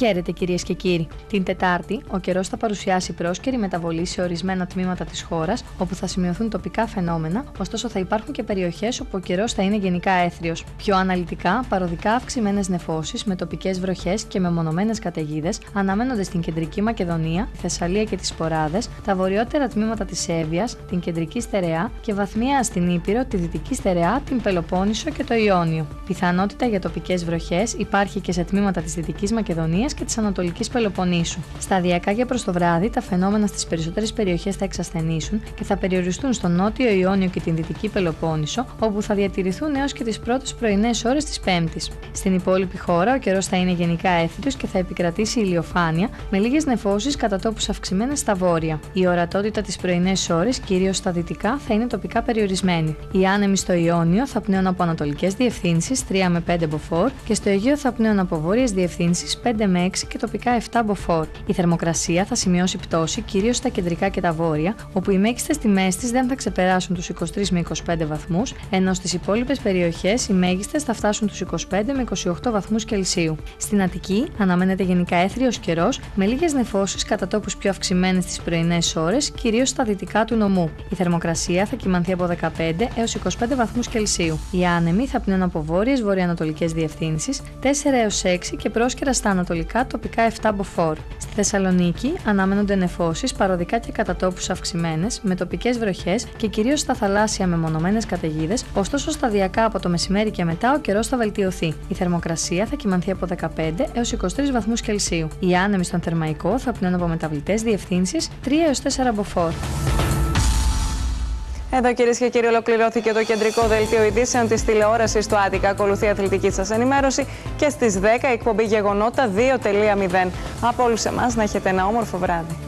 [SPEAKER 2] Χαίρετε κυρίες και κύριοι. Την Τετάρτη, ο καιρός θα παρουσιάσει πρόσκαιρη μεταβολή σε ορισμένα τμήματα της χώρας, όπου θα σημειωθούν τοπικά φαινόμενα, ωστόσο θα υπάρχουν και περιοχές όπου ο καιρός θα είναι γενικά έθριος. Πιο αναλυτικά, παροδικά αυξημένες νεφώσεις με τοπικές βροχές και μεμονωμένες καταιγίδες αναμένονται στην κεντρική Μακεδονία, τη Θεσσαλία και τις Σποράδες, τα βορειότερα τμήματα της Εύβοιας, την κεντρική Στερεά και βαθμιαία στην Ήπειρο, τη δυτική Στερεά, την Πελοπόννησο και το Ιόνιο. Πιθανότητα για τοπικές βροχές υπάρχει και σε τμήματα της Δυτικής Μακεδονίας και της Ανατολικής Πελοποννήσου. Σταδιακά και προς το βράδυ, τα φαινόμενα στις περισσότερες περιοχές θα εξασθενήσουν και θα περιοριστούν στο νότιο Ιόνιο και την Δυτική Πελοπόννησο, όπου θα διατηρηθούν έως και τις πρώτες πρωινές ώρες της Πέμπτης. Στην υπόλοιπη χώρα, ο καιρός θα είναι γενικά έθριος και θα επικρατήσει ηλιοφάνεια, με λίγες νεφώσεις κατά τόπους αυξημένες στα βόρεια. Η ορατότητα τις πρωινές ώρες, κυρίως στα δυτικά, θα είναι τοπικά περιορισμένη. Οι άνεμοι στο Ιόνιο θα πνέουν από ανατολικές διευθύνσεις τρία με πέντε μποφόρ και στο Αιγαίο θα πνέουν από βόρειες διευθύνσεις πέντε με έξι και τοπικά επτά μποφόρ. Η θερμοκρασία θα σημειώσει πτώση κυρίως στα κεντρικά και τα βόρεια, όπου οι μέγιστες τιμές της δεν θα ξεπεράσουν τους είκοσι τρεις με είκοσι πέντε βαθμούς, ενώ στις υπόλοιπες περιοχές οι μέγιστες θα φτάσουν τους είκοσι πέντε με είκοσι οκτώ βαθμούς Κελσίου. Στην Αττική αναμένεται γενικά έθριος καιρός, με λίγες νεφώσεις κατά τόπους πιο αυξημένες τις πρωινές ώρες, κυρίως στα δυτικά του νομού. Η θερμοκρασία θα κυμανθεί από δεκαπέντε έως είκοσι πέντε βαθμούς Κελσίου. Οι άνεμοι θα πνέουν από βόρειες βορειοανατολικές διευθύνσεις τέσσερα έως έξι και πρόσκαιρα στα ανατολικά τοπικά επτά μποφόρ. Στη Θεσσαλονίκη αναμένονται νεφώσεις παροδικά και κατά τόπους αυξημένες, με τοπικές βροχές και κυρίως στα θαλάσσια μεμονωμένες καταιγίδες, ωστόσο σταδιακά από το μεσημέρι και μετά ο καιρός θα βελτιωθεί. Η θερμοκρασία θα κυμανθεί από δεκαπέντε έως είκοσι τρεις βαθμούς Κελσίου. Οι άνεμοι στον Θερμαϊκό θα πνέουν από μεταβλητές διευθύνσεις τρία έως τέσσερα μποφόρ.
[SPEAKER 1] Εδώ κυρίες και κύριοι, ολοκληρώθηκε το κεντρικό δελτίο ειδήσεων της τηλεόρασης του Άτικα. Ακολουθεί η αθλητική σας ενημέρωση και στις δέκα η εκπομπή Γεγονότα δύο τελεία μηδέν. Από όλους εμάς να έχετε ένα όμορφο βράδυ.